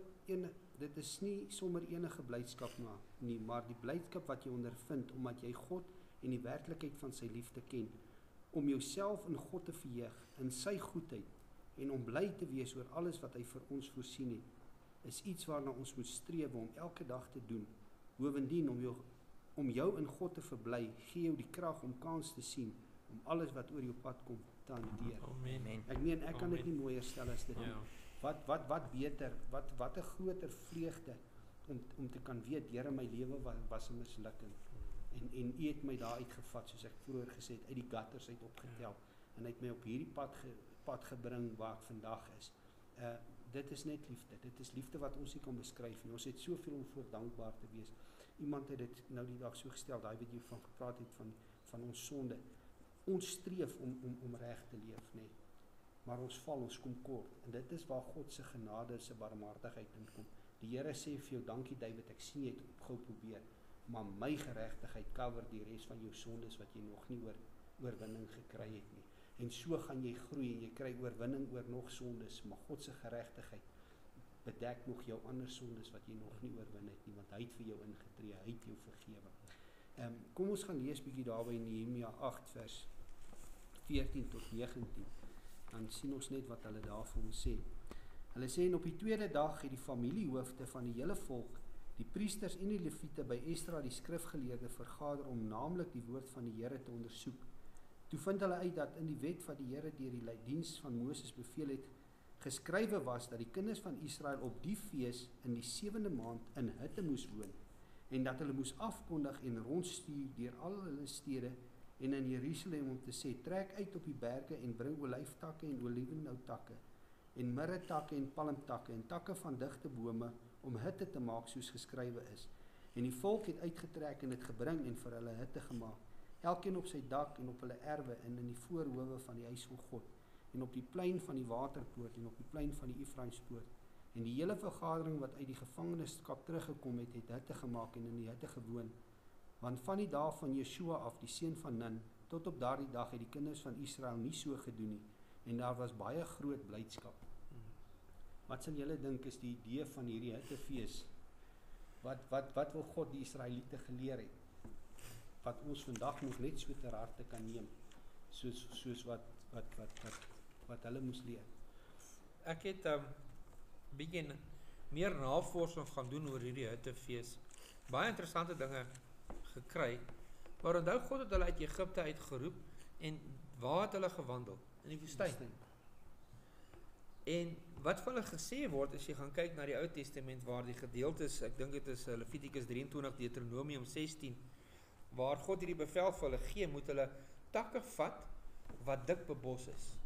D: nie sommer enige blydskap nie, maar die blydskap wat jy ondervind omdat jy God en die werklikheid van sy liefde ken, om jouself in God te verheug, in sy goedheid en om bly te wees oor alles wat hy vir ons voorsien het, is iets waarna ons moet streef om elke dag te doen. Bovendien, om jou in God te verbly, gee jou die krag om kans te sien, om alles wat oor jou pad kom te hanteer.
A: Amen.
D: Ek meen, ek kan dit
A: Amen.
D: nie mooier stel as dit nie.
A: Ja.
D: Wat beter, wat 'n groter vreugde om te kan weet, Here, my lewe was 'n mislukking. En U het my daar uitgevat, soos ek vroeër gesê het, uit die gutters uit opgetel en hy het my op hierdie pad gebring waar ek vandag is. Dit is net liefde. Dit is liefde wat ons nie kan beskryf nie. Ons het soveel om voor dankbaar te wees. Iemand het dit nou die dag so gestel, daai wat jy van gepraat het van ons sonde. Ons streef om reg te leef, nê. Maar ons val, ons kom kort. En dit is waar God se genade, se barmhartigheid inkom. Die Here sê vir jou, dankie David, ek sien jy het opgehou probeer, maar my geregtigheid cover die res van jou sondes wat jy nog nie oorwinning gekry het nie. En so gaan jy groei en jy kry oorwinning oor nog sondes, maar God se geregtigheid bedek nog jou ander sondes wat jy nog nie oorwin het nie, want hy het vir jou ingetree, hy het jou vergewe. Kom ons gaan lees bietjie daarby in Nehemia 8 vers 14 tot 19. Dan sien ons net wat hulle daar vir ons sê. Hulle sê, en op die tweede dag het die familiehoofde van die hele volk, die priesters en die leviete by Esdra die skrifgeleerde vergader om naamlik die woord van die Here te ondersoek. Toe vind hulle uit dat in die wet wat die Here deur die diens van Moses beveel het, geskrywe was dat die kinders van Israel op die fees in die 7de maand in hutte moes woon en dat hulle moes afkondig en rondstuur deur al hulle stede en in Jerusalem om te sê, trek uit op die berge en bring olyftakke en olivenhoutakke en mirretakke en palmtakke en takke van digte bome om hitte te maak soos geskrywe is. En die volk het uitgetrek en dit gebring en vir hulle hitte gemaak, elkeen op sy dak en op hulle erwe en in die voorhowe van die huis van God en op die plein van die waterpoort en op die plein van die Efraimspoort. En die hele vergadering wat uit die gevangenskap teruggekom het, het hitte gemaak en in die hitte gewoon. Want van die dag van Jesua af, die seun van Nun, tot op daardie dag het die kinders van Israel nie so gedoen nie. En daar was baie groot blydskap. Wat sal julle dink is die idee van hierdie hittefees? Wat wil God die Israeliete geleer het? Wat ons vandag nog net so ter harte kan neem, soos wat hulle moes leer.
A: Ek het bietjie meer navorsing gaan doen oor hierdie hittefees. Baie interessante dinge gekry. Maar onthou, God het hulle uit Egipte uitgeroep en waar het hulle gewandel? In die woestyn. En wat van hulle gesê word as jy gaan kyk na die Ou Testament waar die gedeeltes, ek dink dit is Levitikus 23, Deuteronomium 16, waar God hierdie bevel vir hulle gee, moet hulle takke vat wat dik bebos is,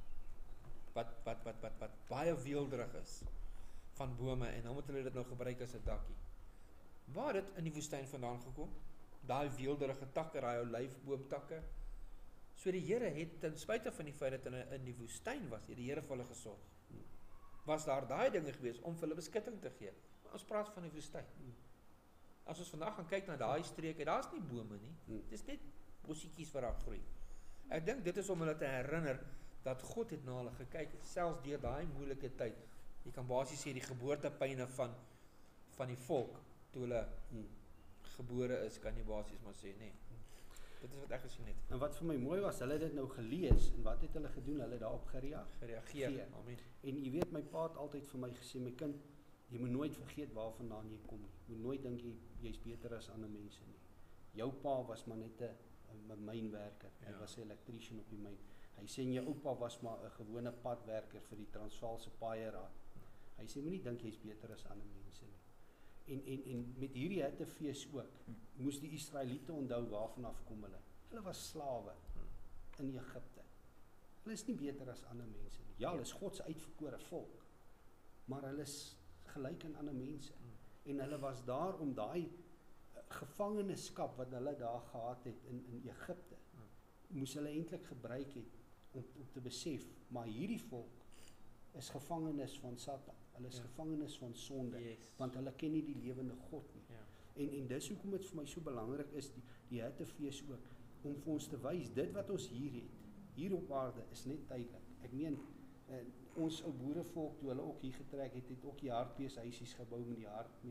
A: wat baie weelderig is van bome en dan moet hulle dit nou gebruik as 'n dakkie. Waar het dit in die woestyn vandaan gekom? Daai weelderige takke, daai olyfboomtakke. So die Here het ten spyte van die feit dat hulle in die woestyn was, het die Here vir hulle gesorg. Was daar daai dinge gewees om vir hulle beskutting te gee? Ons praat van die woestyn. As ons vandag gaan kyk na daai streke, daar's nie bome nie. Dis net bossietjies wat daar groei. Ek dink dit is om hulle te herinner dat God het na hulle gekyk, selfs deur daai moeilike tyd. Jy kan basies sê die geboortepyne van die volk toe hulle gebore is, kan jy basies maar sê, nee. Dit is wat ek gesien het.
D: En wat vir my mooi was, hulle het dit nou gelees en wat het hulle gedoen? Hulle het daarop
A: Gereageer. Amen.
D: En jy weet, my pa het altyd vir my gesê, my kind, jy moet nooit vergeet waarvandaan jy kom nie. Jy moet nooit dink jy's beter as ander mense nie. Jou pa was maar net 'n mynwerker. Hy was 'n elektriesien op die myn. Hy sê en jou oupa was maar 'n gewone padwerker vir die Transvaalse Paaie-raad. Hy sê moenie dink jy's beter as ander mense nie. En met hierdie hittefees ook, moes die Israeliete onthou waarvan af kom hulle. Hulle was slawe in Egipte. Hulle is nie beter as ander mense nie. Ja, hulle is God se uitverkore volk, maar hulle is gelyk aan ander mense. En hulle was daar om daai gevangenskap wat hulle daar gehad het in Egipte, moes hulle eintlik gebruik het om te besef, maar hierdie volk is gevangenes van Satan. Hulle is gevangenes van sonde, want hulle ken nie die lewende God nie. En dis hoekom dit vir my so belangrik is, die hittefees ook, om vir ons te wys, dit wat ons hier het, hier op aarde, is net tydelik. Ek meen, ons ou boerevolk, toe hulle ook hier getrek het, het ook die hartbeeshuisies gebou met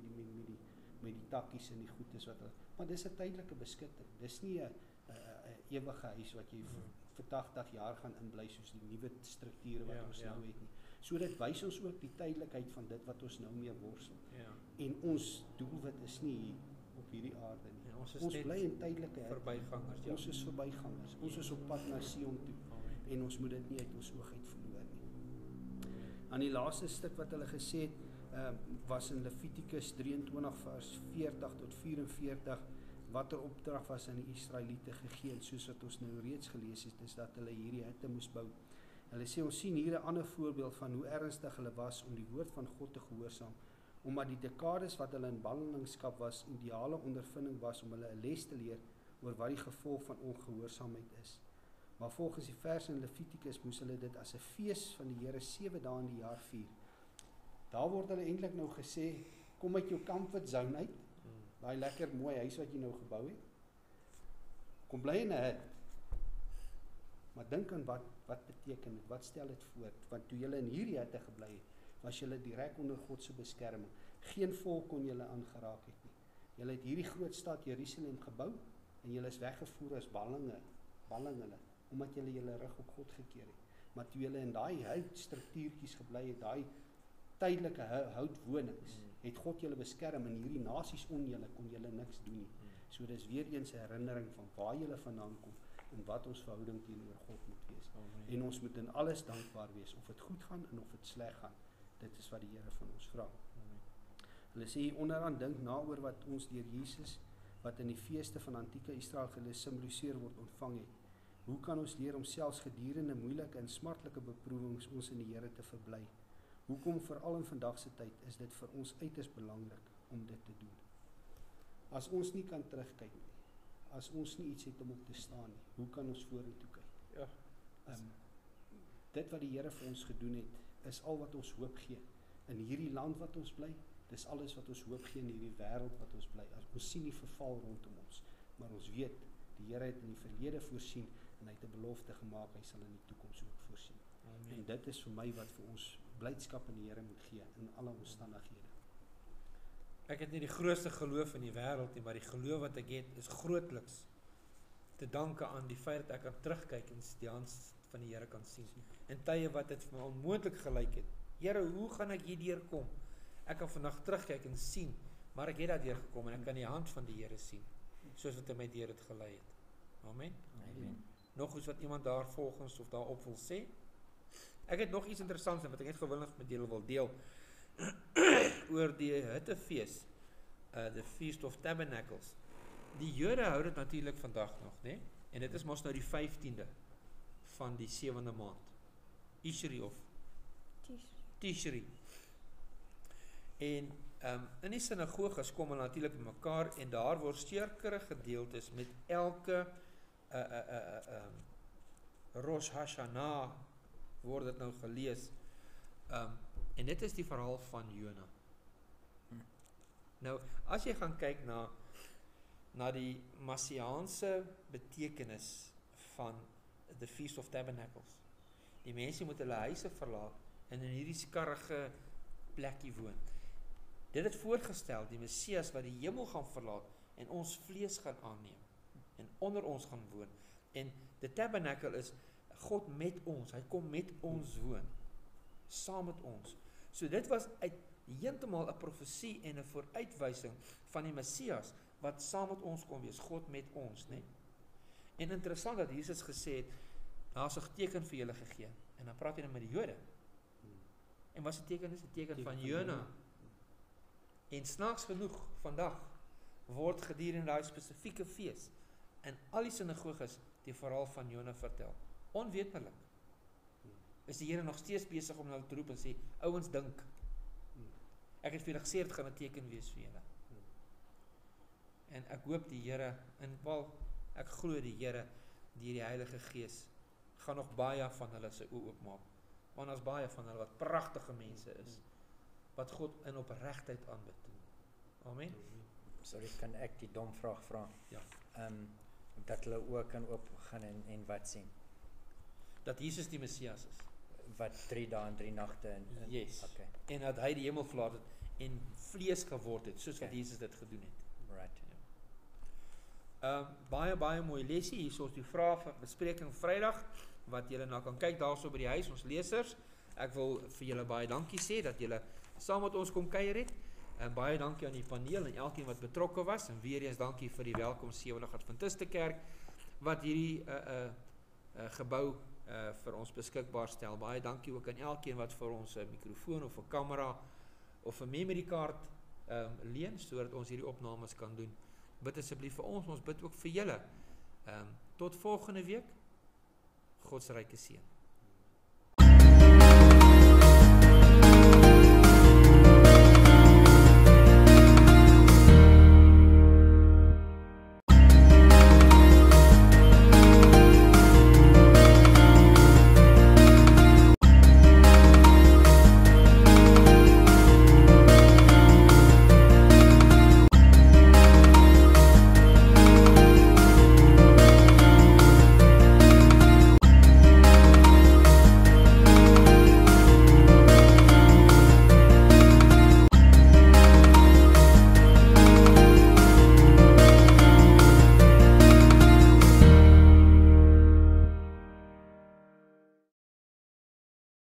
D: die takkies en die goedes wat hulle, maar dis 'n tydelike beskutting. Dis nie 'n ewige huis wat jy vir 80 jaar gaan inbly soos die nuwe strukture wat ons nou het nie. So dit wys ons ook die tydelikheid van dit wat ons nou mee worstel. En ons doelwit is nie hier op hierdie aarde nie. Ons bly in tydelike
A: verbygangers.
D: Ons is verbygangers. Ons is op pad na Sion toe. En ons moet dit nie uit ons oog uit verloor nie. Aan die laaste stuk wat hulle gesê het, was in Levitikus 23 vers 40 tot 44, watter opdrag was aan die Israeliete gegee, en soos wat ons nou reeds gelees het, is dat hulle hierdie hitte moes bou. Hulle sê, ons sien hier 'n ander voorbeeld van hoe ernstig hulle was om die woord van God te gehoorsaam, omdat die dekades wat hulle in ballingskap was, ideale ondervinding was om hulle 'n les te leer oor wat die gevolg van ongehoorsaamheid is. Maar volgens die vers in Levitikus moes hulle dit as 'n fees van die Here 7 dae in die jaar vier. Daar word hulle eintlik nou gesê, kom uit jou comfort zone uit, daai lekker mooi huis wat jy nou gebou het, kom bly in 'n hut, maar dink aan wat beteken dit, wat stel dit voor, want toe julle in hierdie hutte gebly het, was julle direk onder God se beskerming, geen volk kon julle aangeraak het nie. Julle het hierdie groot stad Jerusalem gebou, en julle is weggevoer as ballinge, omdat julle julle rug op God gekeer het. Maar toe julle in daai houtstruktuurtjies gebly het, daai tydelike houtwonings, het God julle beskerm, en hierdie nasies julle kon julle niks doen nie. So dis weer eens 'n herinnering van waar julle vandaan kom, en wat ons verhouding teenoor God moet wees. En ons moet in alles dankbaar wees, of dit goed gaan, en of dit sleg gaan. Dit is wat die Here van ons vra. Hulle sê hier onderaan, dink na oor wat ons deur Jesus, wat in die feeste van antieke Israel gesimboliseer word, ontvang het. Hoe kan ons leer om selfs gedurende moeilike en smartlike beproewings ons in die Here te verbly? Hoekom veral in vandag se tyd is dit vir ons uiters belangrik om dit te doen? As ons nie kan terugkyk nie, as ons nie iets het om op te staan nie, hoe kan ons vorentoe kyk? Dit wat die Here vir ons gedoen het, is al wat ons hoop gee. In hierdie land wat ons bly, dis alles wat ons hoop gee in hierdie wêreld wat ons bly. As ons sien die verval rondom ons, maar ons weet, die Here het in die verlede voorsien, en hy het 'n belofte gemaak, hy sal in die toekoms ook voorsien. En dit is vir my wat vir ons blydskap in die Here moet gee, in alle omstandighede.
A: Ek het nie die grootste geloof in die wêreld nie, maar die geloof wat ek het, is grootliks te danke aan die feit dat ek kan terugkyk en die hand van die Here kan sien. In tye wat dit vir my onmoontlik gelyk het. Here, hoe gaan ek hierdeur kom? Ek kan vandag terugkyk en sien, maar ek het daardeur gekom en ek kan die hand van die Here sien, soos wat hy my deur dit gelei het. Amen. Nog iets wat iemand daar volgens of daarop wil sê? Ek het nog iets interessants wat ek net gewillig met julle wil deel oor die hittefees, the Feast of Tabernacles. Die Jode hou dit natuurlik vandag nog, né? En dit is mos nou die 15de van die 7de maand. Ishri of Tishri. En in die sinagoges kom hulle natuurlik bymekaar en daar word sekere gedeeltes met elke Rosh Hashanah word dit nou gelees. En dit is die verhaal van Jona. Nou, as jy gaan kyk na die Messiaanse betekenis van the Feast of Tabernacles. Die mense moet hulle huise verlaat en in hierdie skarrige plekkie woon. Dit het voorgestel die Messias wat die hemel gaan verlaat en ons vlees gaan aanneem en onder ons gaan woon. En die tabernacle is God met ons, hy kom met ons woon, saam met ons. So dit was heeltemal 'n profesie en 'n vooruitwysing van die Messias wat saam met ons kom wees, God met ons, né? En interessant dat Jesus gesê het, daar's 'n teken vir julle gegee. En dan praat hy nou met die Jode. En wat is 'n teken? Is 'n teken van Jona. En snaaks genoeg vandag word gedurende daai spesifieke fees in al die sinagoges die verhaal van Jona vertel. Onwetendlik is die Here nog steeds besig om hulle te roep en sê, ouens dink. Ek het vir julle gesê dit gaan 'n teken wees vir julle. En ek hoop die Here, en wel ek glo die Here deur die Heilige Gees gaan nog baie van hulle se oë oopmaak. Want daar's baie van hulle wat pragtige mense is wat God in opregtheid aanbid. Amen.
C: Sorry, kan ek die dom vraag vra?
A: Ja.
C: Dat hulle ook kan oopgaan en wat sien?
A: Dat Jesus die Messias is.
C: Wat 3 dae en 3 nagte en
A: Yes.
C: Okay.
A: En dat hy die hemel verlaat het en vlees geword het, soos wat
C: Okay.
A: Jesus dit gedoen het.
C: Right.
A: Baie mooi lesie. Hier is ons die vrae vir bespreking Vrydag wat julle nou kan kyk daarso by die huis, ons lesers. Ek wil vir julle baie dankie sê dat julle saam met ons kom kuier het. En baie dankie aan die paneel en elkeen wat betrokke was en weer eens dankie vir die Welkom Sewenige Adventiste Kerk wat hierdie gebou vir ons beskikbaar stel. Baie dankie ook aan elkeen wat vir ons 'n mikrofoon of 'n kamera of 'n memory card leen sodat ons hierdie opnames kan doen. Bid asseblief vir ons bid ook vir julle. Tot volgende week. God se ryke seën.